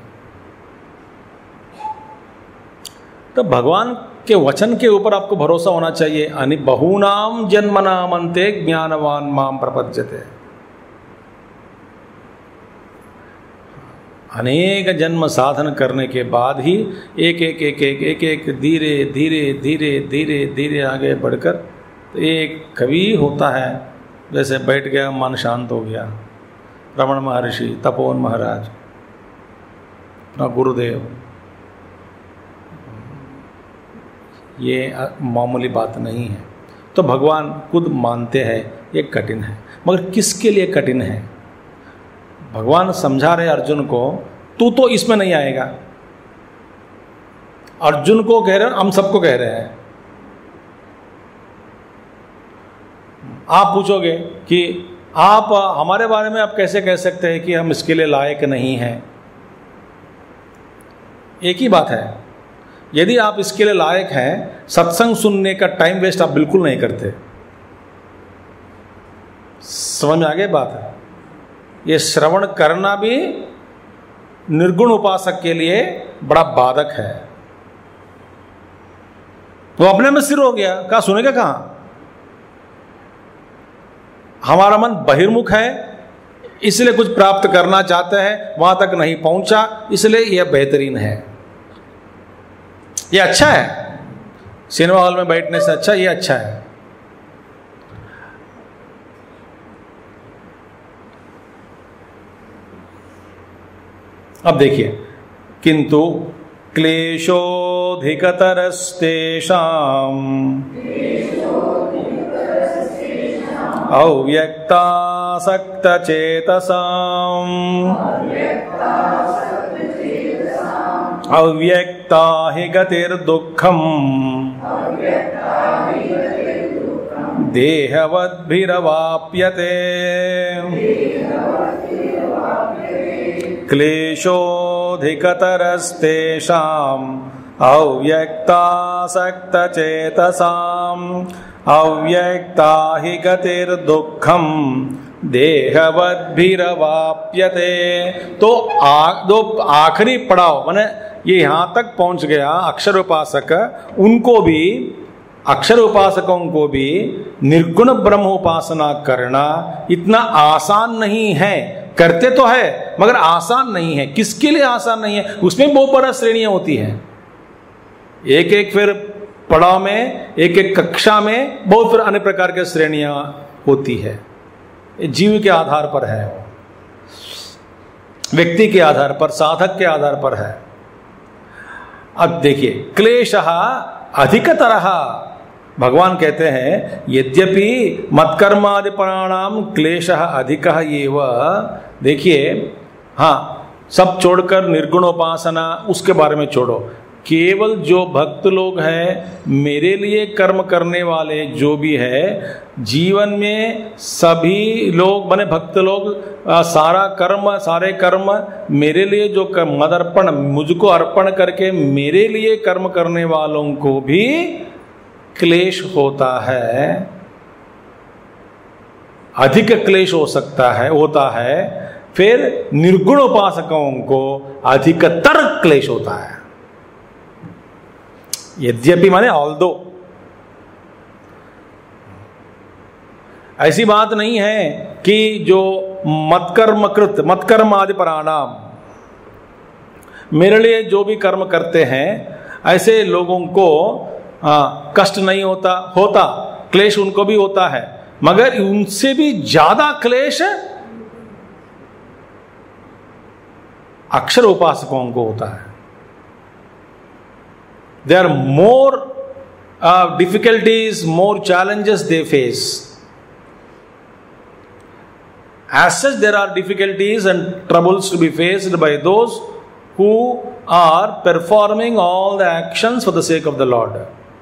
Speaker 1: तो भगवान के वचन के ऊपर आपको भरोसा होना चाहिए। अनि बहूनाम जन्मनामन्ते ज्ञानवान माम प्रपद्यते। अनेक जन्म साधन करने के बाद ही एक धीरे धीरे धीरे धीरे धीरे आगे बढ़कर एक कवि होता है, जैसे बैठ गया, मन शांत हो गया। रमण महर्षि, तपोवन महाराज, अपना गुरुदेव, ये मामूली बात नहीं है। तो भगवान खुद मानते हैं ये कठिन है। मगर किसके लिए कठिन है? भगवान समझा रहे अर्जुन को, तू तो इसमें नहीं आएगा। अर्जुन को कह रहे हैं, हम सबको कह रहे हैं। आप पूछोगे कि आप हमारे बारे में आप कैसे कह सकते हैं कि हम इसके लिए लायक नहीं हैं? एक ही बात है, यदि आप इसके लिए लायक हैं, सत्संग सुनने का टाइम वेस्ट आप बिल्कुल नहीं करते। समझ में आ गई बात? ये श्रवण करना भी निर्गुण उपासक के लिए बड़ा बाधक है। वो अपने में स्थिर हो गया, कहा सुनेगा कहां? हमारा मन बहिर्मुख है, इसलिए कुछ प्राप्त करना चाहते हैं, वहां तक नहीं पहुंचा, इसलिए यह बेहतरीन है, यह अच्छा है। सिनेमा हॉल में बैठने से अच्छा यह अच्छा है। अब देखिए, किंतु क्लेशोऽधिकतरस्तेषाम् अव्यक्तासक्तचेतसाम् अव्यक्ता हि गतिर्दुःखम् देहवद्भिरवाप्यते क्लेशोऽधिकतरस्तेषाम् अव्यक्तासक्तचेतसाम् अव्यक्ता हि गतिर्दुःखम् देहवद्भिरवाप्यते। तो आखिरी पड़ाव माने ये यहां तक पहुंच गया अक्षर उपासक, उनको भी, अक्षर उपासकों को भी निर्गुण ब्रह्म उपासना करना इतना आसान नहीं है। करते तो है मगर आसान नहीं है। किसके लिए आसान नहीं है? उसमें बहुत बड़ा श्रेणियां होती हैं, एक एक फिर पड़ाव में, एक एक कक्षा में बहुत फिर अन्य प्रकार की श्रेणियां होती है। जीव के आधार पर है, व्यक्ति के आधार पर, साधक के आधार पर है। अब देखिए, क्लेशः अधिकतरः, भगवान कहते हैं यद्यपि मत्कर्मादि प्राणाम क्लेशः अधिकः एव। देखिए, हाँ, सब छोड़कर निर्गुण उपासना उसके बारे में छोड़ो, केवल जो भक्त लोग हैं, मेरे लिए कर्म करने वाले जो भी है, जीवन में सभी लोग बने भक्त लोग, सारे कर्म मेरे लिए जो मदर्पण, मुझको अर्पण करके मेरे लिए कर्म करने वालों को भी क्लेश होता है, अधिक क्लेश हो सकता है, होता है। फिर निर्गुण उपासकों को अधिकतर क्लेश होता है। यद्यपि माने ऑल्दो, ऐसी बात नहीं है कि जो मत्कर्म आदि प्राणाम, मेरे लिए जो भी कर्म करते हैं ऐसे लोगों को कष्ट नहीं होता, क्लेश उनको भी होता है, मगर उनसे भी ज्यादा क्लेश अक्षर उपासकों को होता है। There are more difficulties, more challenges they face. As such, there are difficulties and troubles to be faced by those who are performing all the actions for the sake of the Lord.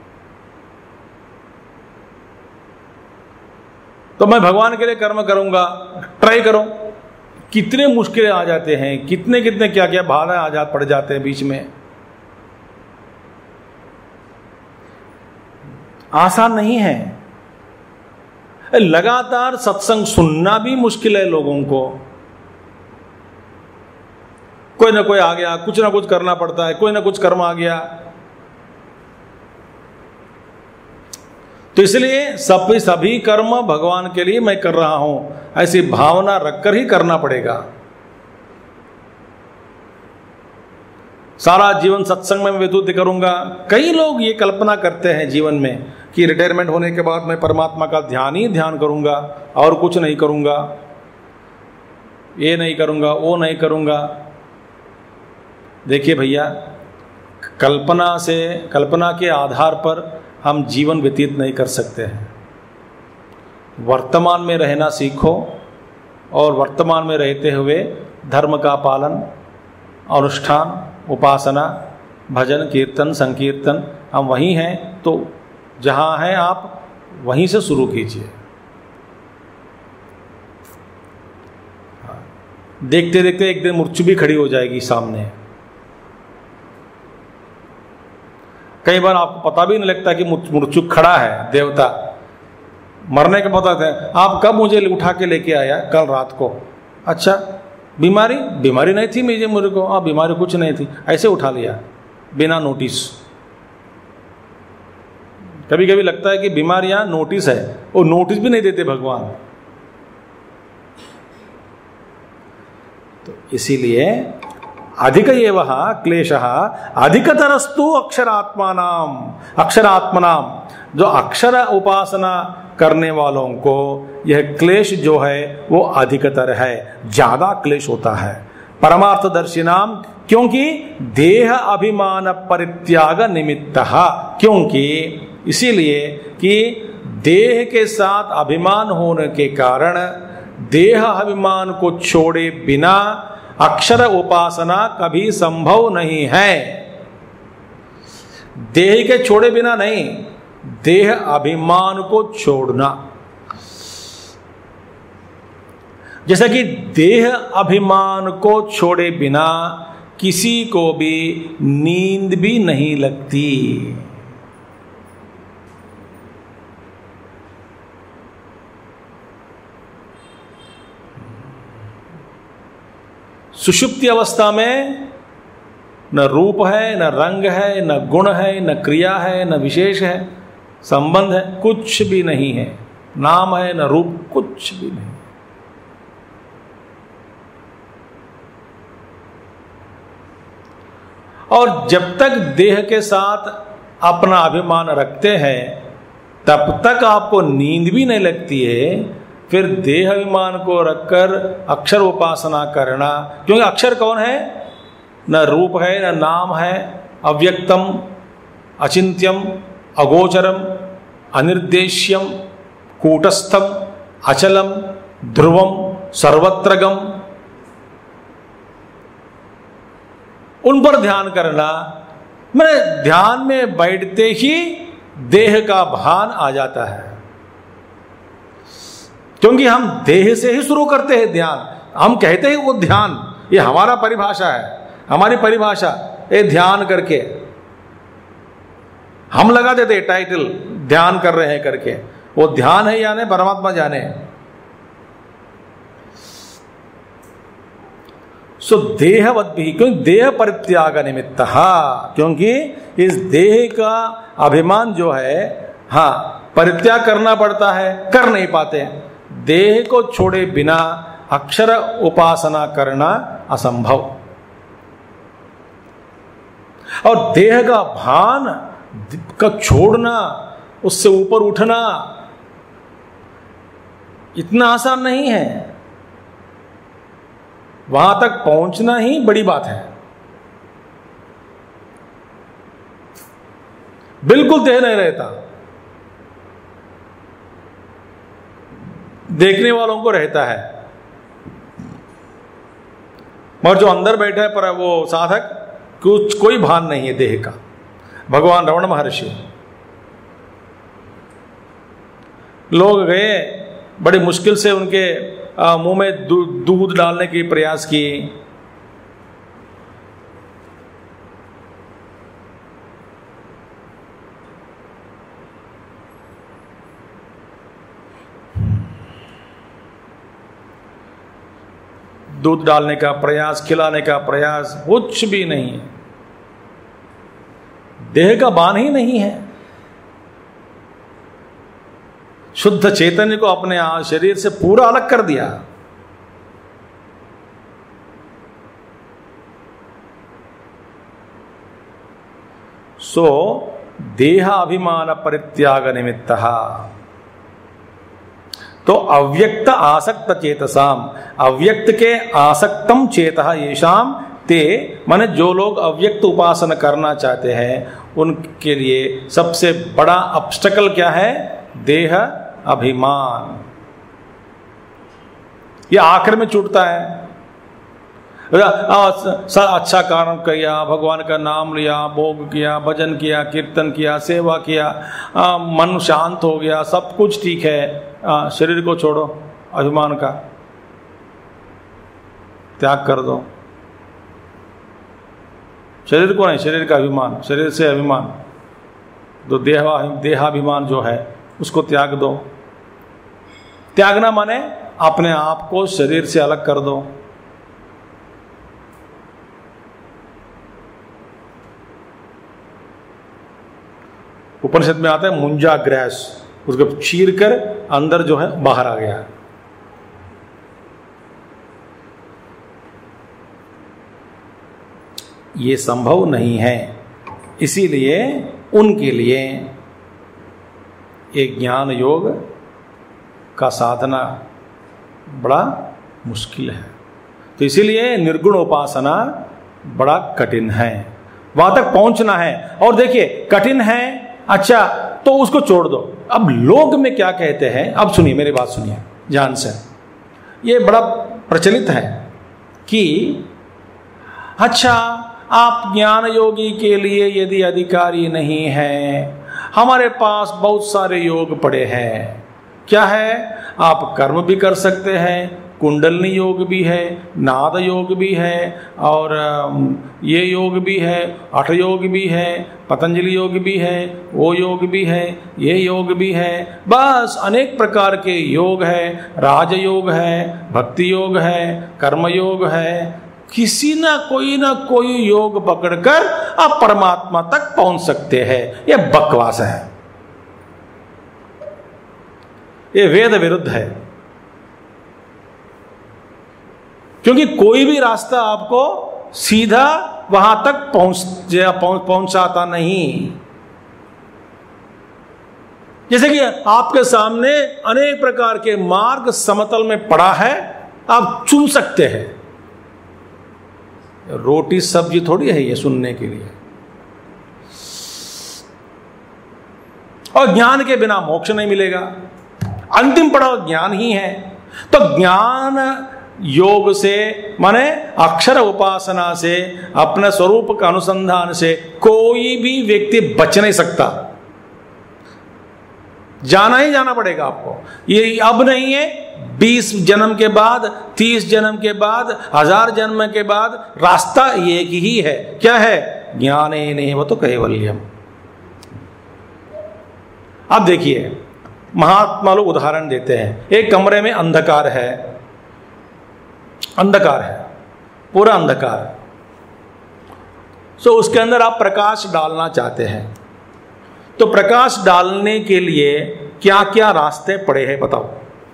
Speaker 1: तो मैं भगवान के लिए कर्म करूंगा, try करो। कितने मुश्किलें आ जाते हैं, कितने कितने क्या क्या बाधाएं पड़ जाते हैं बीच में। आसान नहीं है। लगातार सत्संग सुनना भी मुश्किल है लोगों को। कोई ना कोई आ गया, कुछ ना कुछ करना पड़ता है, कोई ना कुछ कर्म आ गया। तो इसलिए सभी कर्म भगवान के लिए मैं कर रहा हूं, ऐसी भावना रखकर ही करना पड़ेगा। सारा जीवन सत्संग में व्यतीत करूंगा। कई लोग ये कल्पना करते हैं जीवन में कि रिटायरमेंट होने के बाद मैं परमात्मा का ध्यान ही ध्यान करूंगा और कुछ नहीं करूंगा, ये नहीं करूंगा, वो नहीं करूंगा। देखिए भैया, कल्पना के आधार पर हम जीवन व्यतीत नहीं कर सकते हैं। वर्तमान में रहना सीखो और वर्तमान में रहते हुए धर्म का पालन, अनुष्ठान, उपासना, भजन, कीर्तन, संकीर्तन, हम वहीं हैं तो जहां हैं आप वहीं से शुरू कीजिए। देखते देखते एक दिन मृत्यु भी खड़ी हो जाएगी सामने। कई बार आपको पता भी नहीं लगता कि मुर्चुक खड़ा है देवता, मरने के पता थे, आप कब मुझे उठा के लेके आया? कल रात को। अच्छा, बीमारी नहीं थी मुझे को? हाँ, बीमारी कुछ नहीं थी, ऐसे उठा लिया बिना नोटिस। कभी कभी लगता है कि बीमारियां नोटिस है, वो नोटिस भी नहीं देते भगवान। तो इसीलिए अधिक एवं क्लेशः अधिकतरस्तु अक्षरात्मनाम, जो अक्षर उपासना करने वालों को यह क्लेश जो है वो अधिकतर है, ज्यादा क्लेश होता है। परमार्थदर्शिनाम, क्योंकि देह अभिमान परित्याग निमित्तः, क्योंकि इसीलिए कि देह के साथ अभिमान होने के कारण देह अभिमान को छोड़े बिना अक्षर उपासना कभी संभव नहीं है। देह के छोड़े बिना नहीं, देह अभिमान को छोड़ना। जैसा कि देह अभिमान को छोड़े बिना किसी को भी नींद भी नहीं लगती। सुषुप्ति अवस्था में न रूप है, न रंग है, न गुण है, न क्रिया है, न विशेष है, संबंध है, कुछ भी नहीं है, नाम है न रूप, कुछ भी नहीं। और जब तक देह के साथ अपना अभिमान रखते हैं तब तक आपको नींद भी नहीं लगती है। फिर देह अभिमान को रखकर अक्षर उपासना करना, क्योंकि अक्षर कौन है? न रूप है, न नाम है, अव्यक्तम, अचिंत्यम, अगोचरम, अनिर्देश्यम, कूटस्थम, अचलम, ध्रुवम, सर्वत्रगम, उन पर ध्यान करना। मैंने ध्यान में बैठते ही देह का भान आ जाता है, क्योंकि हम देह से ही शुरू करते हैं ध्यान। हम कहते हैं वो ध्यान, ये हमारा परिभाषा है, हमारी परिभाषा, ये ध्यान करके हम लगा देते टाइटल ध्यान कर रहे हैं करके। वो ध्यान है या नहीं परमात्मा जाने। सो देहवत भी, क्योंकि देह परित्याग निमित्त, क्योंकि इस देह का अभिमान जो है, हाँ, परित्याग करना पड़ता है, कर नहीं पाते। देह को छोड़े बिना अक्षर उपासना करना असंभव। और देह का भान का छोड़ना, उससे ऊपर उठना इतना आसान नहीं है। वहां तक पहुंचना ही बड़ी बात है। बिल्कुल देह नहीं रहता, देखने वालों को रहता है, मगर जो अंदर बैठा है पर वो साधक, कुछ कोई भान नहीं है देह का। भगवान रमण महर्षि, लोग गए, बड़ी मुश्किल से उनके मुंह में दूध डालने की प्रयास की, दूध डालने का प्रयास, खिलाने का प्रयास, कुछ भी नहीं है। देह का बान ही नहीं है। शुद्ध चैतन्य को अपने शरीर से पूरा अलग कर दिया। सो देह अभिमान परित्याग निमित्तः, तो अव्यक्त आसक्त चेतसाम, अव्यक्त के आसक्तम चेतः येषाम ते, माने जो लोग अव्यक्त उपासना करना चाहते हैं उनके लिए सबसे बड़ा ऑब्स्टेकल क्या है? देह अभिमान। ये आखिर में छूटता है। अच्छा कारण किया, भगवान का नाम लिया, भोग किया, भजन किया, कीर्तन किया, सेवा किया, मन शांत हो गया, सब कुछ ठीक है, शरीर को छोड़ो, अभिमान का त्याग कर दो। शरीर को नहीं, शरीर का अभिमान, शरीर से अभिमान, तो देहाभिमान जो है उसको त्याग दो। त्यागना माने अपने आप को शरीर से अलग कर दो। उपनिषद में आता है मुंजा ग्रैस, उसको चीर कर अंदर जो है बाहर आ गया। ये संभव नहीं है, इसीलिए उनके लिए एक ज्ञान योग का साधना बड़ा मुश्किल है। तो इसीलिए निर्गुण उपासना बड़ा कठिन है, वहां तक पहुंचना है। और देखिए कठिन है, अच्छा तो उसको छोड़ दो। अब लोग में क्या कहते हैं, अब सुनिए मेरी बात सुनिए ध्यान से। ये बड़ा प्रचलित है कि अच्छा आप ज्ञान योगी के लिए यदि अधिकारी नहीं है, हमारे पास बहुत सारे योग पड़े हैं। क्या है, आप कर्म भी कर सकते हैं, कुंडलनी योग भी है, नाद योग भी है, और ये योग भी है, अठ योग भी है, पतंजलि योग भी है, वो योग भी है, ये योग भी है। बस अनेक प्रकार के योग है, राजयोग है, भक्ति योग है, कर्म योग है। किसी ना कोई योग पकड़कर आप परमात्मा तक पहुंच सकते हैं। यह बकवास है, यह वेद विरुद्ध है। क्योंकि कोई भी रास्ता आपको सीधा वहां तक पहुंचाता नहीं। जैसे कि आपके सामने अनेक प्रकार के मार्ग समतल में पड़ा है, आप चुन सकते हैं। रोटी सब्जी थोड़ी है ये सुनने के लिए। और ज्ञान के बिना मोक्ष नहीं मिलेगा, अंतिम पड़ाव ज्ञान ही है। तो ज्ञान योग से माने अक्षर उपासना से, अपने स्वरूप का अनुसंधान से कोई भी व्यक्ति बच नहीं सकता। जाना ही जाना पड़ेगा आपको। ये अब नहीं है, 20 जन्म के बाद, 30 जन्म के बाद, 1000 जन्म के बाद रास्ता एक ही है। क्या है, ज्ञानेन वो तो कैवल्यम। अब देखिए महात्मा लोग उदाहरण देते हैं, एक कमरे में अंधकार है, पूरा अंधकार। सो उसके अंदर आप प्रकाश डालना चाहते हैं, तो प्रकाश डालने के लिए क्या क्या रास्ते पड़े हैं बताओ।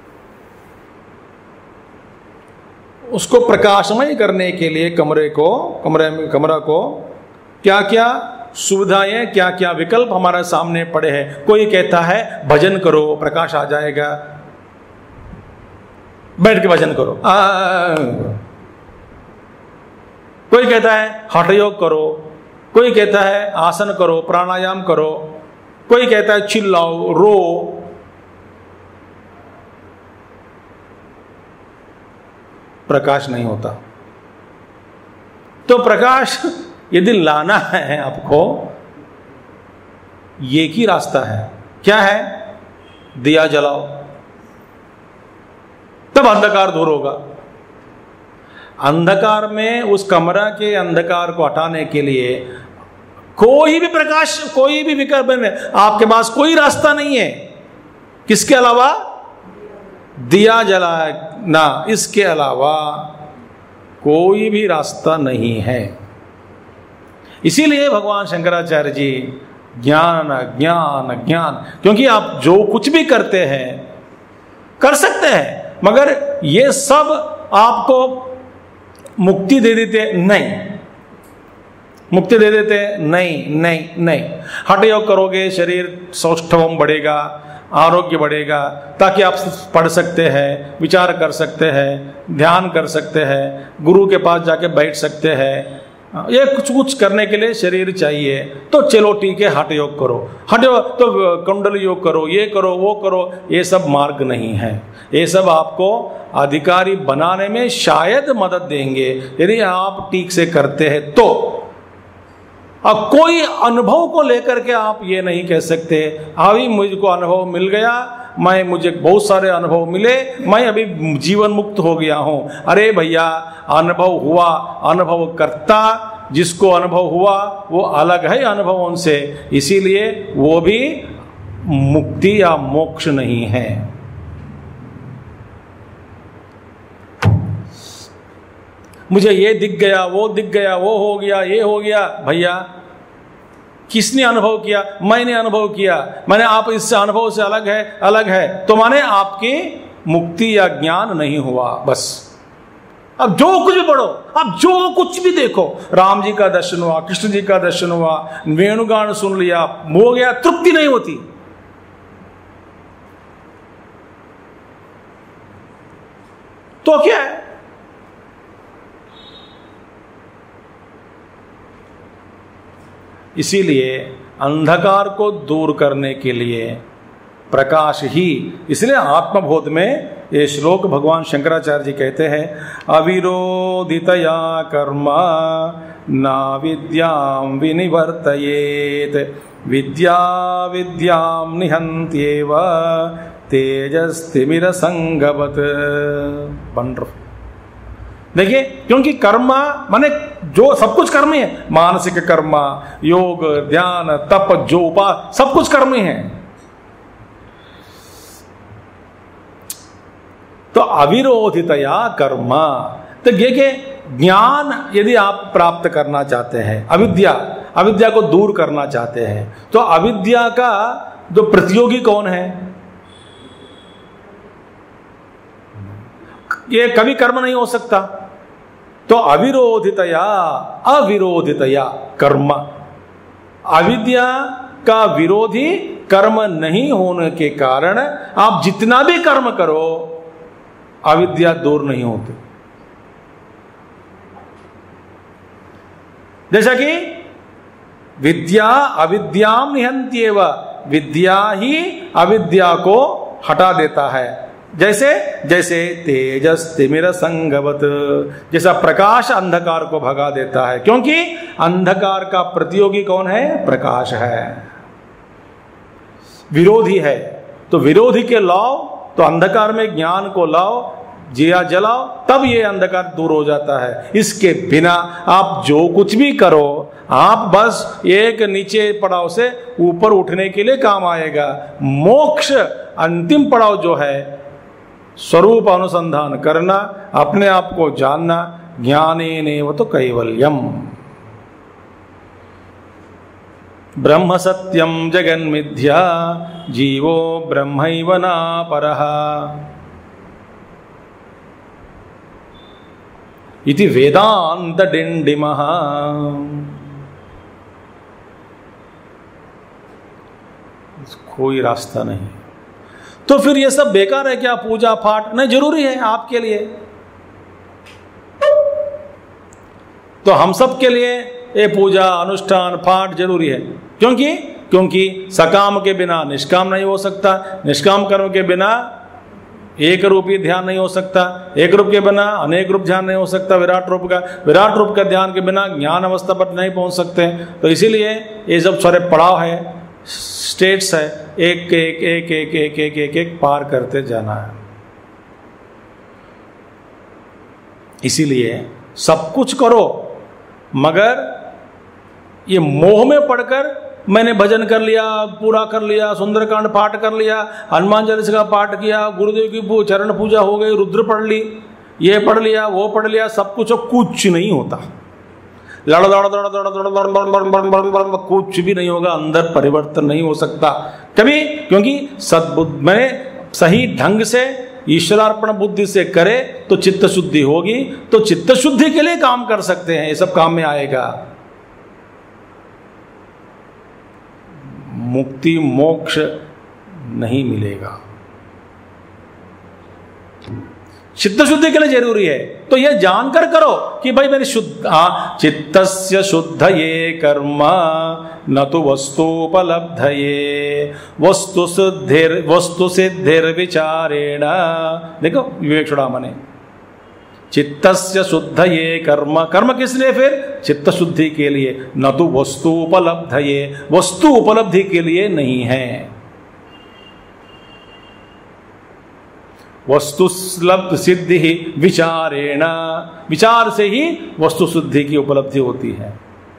Speaker 1: उसको प्रकाशमय करने के लिए कमरा को क्या क्या सुविधाएं, क्या क्या विकल्प हमारे सामने पड़े हैं। कोई कहता है भजन करो प्रकाश आ जाएगा, बैठ के भजन करो। कोई कहता है हठ योग करो, कोई कहता है आसन करो, प्राणायाम करो, कोई कहता है चिल्लाओ, रो। प्रकाश नहीं होता। तो प्रकाश यदि लाना है आपको, एक ही रास्ता है। क्या है, दिया जलाओ, तब अंधकार दूर होगा। अंधकार में, उस कमरा के अंधकार को हटाने के लिए कोई भी प्रकाश, कोई भी विकल्प नहीं, आपके पास कोई रास्ता नहीं है। किसके अलावा, दिया जलाना, इसके अलावा कोई भी रास्ता नहीं है। इसीलिए भगवान शंकराचार्य जी ज्ञान ज्ञान ज्ञान, क्योंकि आप जो कुछ भी करते हैं कर सकते हैं, मगर ये सब आपको मुक्ति दे देते नहीं, मुक्ति दे देते नहीं नहीं नहीं। हठ योग करोगे शरीर सौष्ठवम बढ़ेगा, आरोग्य बढ़ेगा, ताकि आप पढ़ सकते हैं, विचार कर सकते हैं, ध्यान कर सकते हैं, गुरु के पास जाके बैठ सकते हैं। ये कुछ करने के लिए शरीर चाहिए। तो चलो ठीक है, हठ योग करो, हठ योग तो कुंडल योग करो, ये करो वो करो, ये सब मार्ग नहीं है। ये सब आपको अधिकारी बनाने में शायद मदद देंगे यदि आप ठीक से करते हैं तो। अब कोई अनुभव को लेकर के आप ये नहीं कह सकते अभी मुझको अनुभव मिल गया, मुझे बहुत सारे अनुभव मिले, मैं अभी जीवन मुक्त हो गया हूं। अरे भैया, अनुभव हुआ, अनुभव करता जिसको अनुभव हुआ वो अलग है अनुभवों से, इसीलिए वो भी मुक्ति या मोक्ष नहीं है। मुझे ये दिख गया, वो दिख गया, वो हो गया, ये हो गया, भैया किसने अनुभव किया? मैंने अनुभव किया। मैंने आप इससे अनुभव से अलग है तो माने आपकी मुक्ति या ज्ञान नहीं हुआ। बस अब जो कुछ भी पढ़ो, अब जो कुछ भी देखो, राम जी का दर्शन हुआ, कृष्ण जी का दर्शन हुआ, वेणुगान सुन लिया, हो गया, तृप्ति नहीं होती। तो क्या है? इसीलिए अंधकार को दूर करने के लिए प्रकाश ही, इसलिए आत्मबोध में ये श्लोक भगवान शंकराचार्य जी कहते हैं, अविरोधितया कर्मा ना विद्यां विनिवर्तयेत, विद्या विद्यां निहन्त्येव तेजस्तिमिर संगवत। वंडरफुल। देखिए, क्योंकि कर्म माने जो सब कुछ कर्म ही है, मानसिक कर्म, योग, ध्यान, तप, जो उपास, सब कुछ कर्म ही है। तो अविरोधितया कर्म, तो देखिए ज्ञान यदि आप प्राप्त करना चाहते हैं, अविद्या को दूर करना चाहते हैं, तो अविद्या का जो प्रतियोगी कौन है? ये कभी कर्म नहीं हो सकता। तो अविरोधितया कर्म, अविद्या का विरोधी कर्म नहीं होने के कारण आप जितना भी कर्म करो अविद्या दूर नहीं होती। जैसा कि विद्या अविद्याम निहन्त्येव, विद्या ही अविद्या को हटा देता है। जैसे तेजस तिमिर संगवत, जैसा प्रकाश अंधकार को भगा देता है, क्योंकि अंधकार का प्रतियोगी कौन है? प्रकाश है, विरोधी है। तो विरोधी के लाओ, तो अंधकार में ज्ञान को लाओ, जिया जलाओ, तब ये अंधकार दूर हो जाता है। इसके बिना आप जो कुछ भी करो, आप बस एक नीचे पड़ाव से ऊपर उठने के लिए काम आएगा। मोक्ष अंतिम पड़ाव जो है स्वरूप अनुसंधान करना, अपने आप को जानना, ज्ञानेनैव तो कैवल्यम। ब्रह्म सत्यम जगन्मिथ्या जीवो ब्रह्मैव नापरः इति वेदांत डिंडिमः। कोई रास्ता नहीं। तो फिर ये सब बेकार है क्या? पूजा पाठ नहीं जरूरी है आपके लिए, तो हम सब के लिए ये पूजा अनुष्ठान पाठ जरूरी है। क्योंकि सकाम के बिना निष्काम नहीं हो सकता, निष्काम कर्म के बिना एक रूपी ध्यान नहीं हो सकता, एक रूप के बिना अनेक रूप ध्यान नहीं हो सकता, विराट रूप का ध्यान के बिना ज्ञान अवस्था पर नहीं पहुंच सकते। तो इसीलिए ये सब सारे पड़ाव है, स्टेट्स है, एक एक एक एक एक एक एक एक पार करते जाना है। इसीलिए सब कुछ करो, मगर ये मोह में पड़कर मैंने भजन कर लिया, पूरा कर लिया, सुंदरकांड पाठ कर लिया, हनुमान चालीसा का पाठ किया, गुरुदेव की चरण पूजा हो गई, रुद्र पढ़ ली, ये पढ़ लिया, वो पढ़ लिया, सब कुछ नहीं होता। लड़ कुछ भी नहीं होगा, अंदर परिवर्तन नहीं हो सकता कभी। क्योंकि सद्बुद्ध में सही ढंग से ईश्वरार्पण बुद्धि से करे तो चित्त शुद्धि होगी, तो चित्त शुद्धि के लिए काम कर सकते हैं, ये सब काम में आएगा। मुक्ति मोक्ष नहीं मिलेगा, चित्त शुद्धि के लिए जरूरी है। तो यह जानकर करो कि भाई मेरी शुद्ध चित्तस्य शुद्धये कर्म न तो वस्तुपलब्धये वस्तु सिद्धिर्विचारेण। देखो विवेक चूड़ामणि, चित्तस्य शुद्धये कर्म, कर्म किस लिए? फिर चित्त शुद्धि के लिए। न तो वस्तु उपलब्धये, वस्तु उपलब्धि के लिए नहीं है। वस्तुलब्ध सिद्धि विचारेण, विचार से ही वस्तु शुद्धि की उपलब्धि होती है।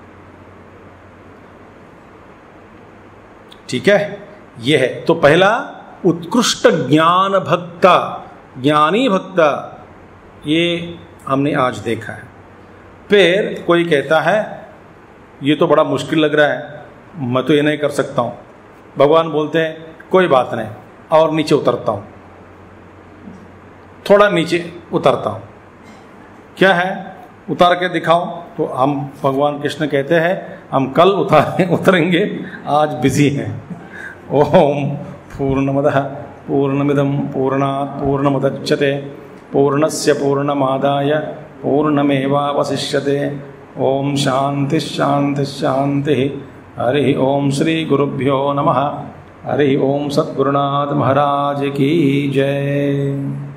Speaker 1: ठीक है, यह है। तो पहला उत्कृष्ट ज्ञान भक्ता, ज्ञानी भक्ता, ये हमने आज देखा है। फिर कोई कहता है ये तो बड़ा मुश्किल लग रहा है, मैं तो ये नहीं कर सकता हूँ। भगवान बोलते हैं कोई बात नहीं, और नीचे उतरता हूँ, थोड़ा नीचे उतरता हूँ। क्या है, उतार के दिखाओ। तो हम भगवान कृष्ण कहते हैं हम कल उतरेंगे, आज बिजी हैं। ओम पूर्णमदः पूर्णमिदं पूर्णात् पूर्णमुदच्यते पूर्णस्य पूर्णमादाय पूर्णमेवावशिष्यते। ओम शांति शांति शांति। हरि ओम श्री गुरुभ्यो नमः। हरि ओम सद्गुरुनाथ महाराज की जय।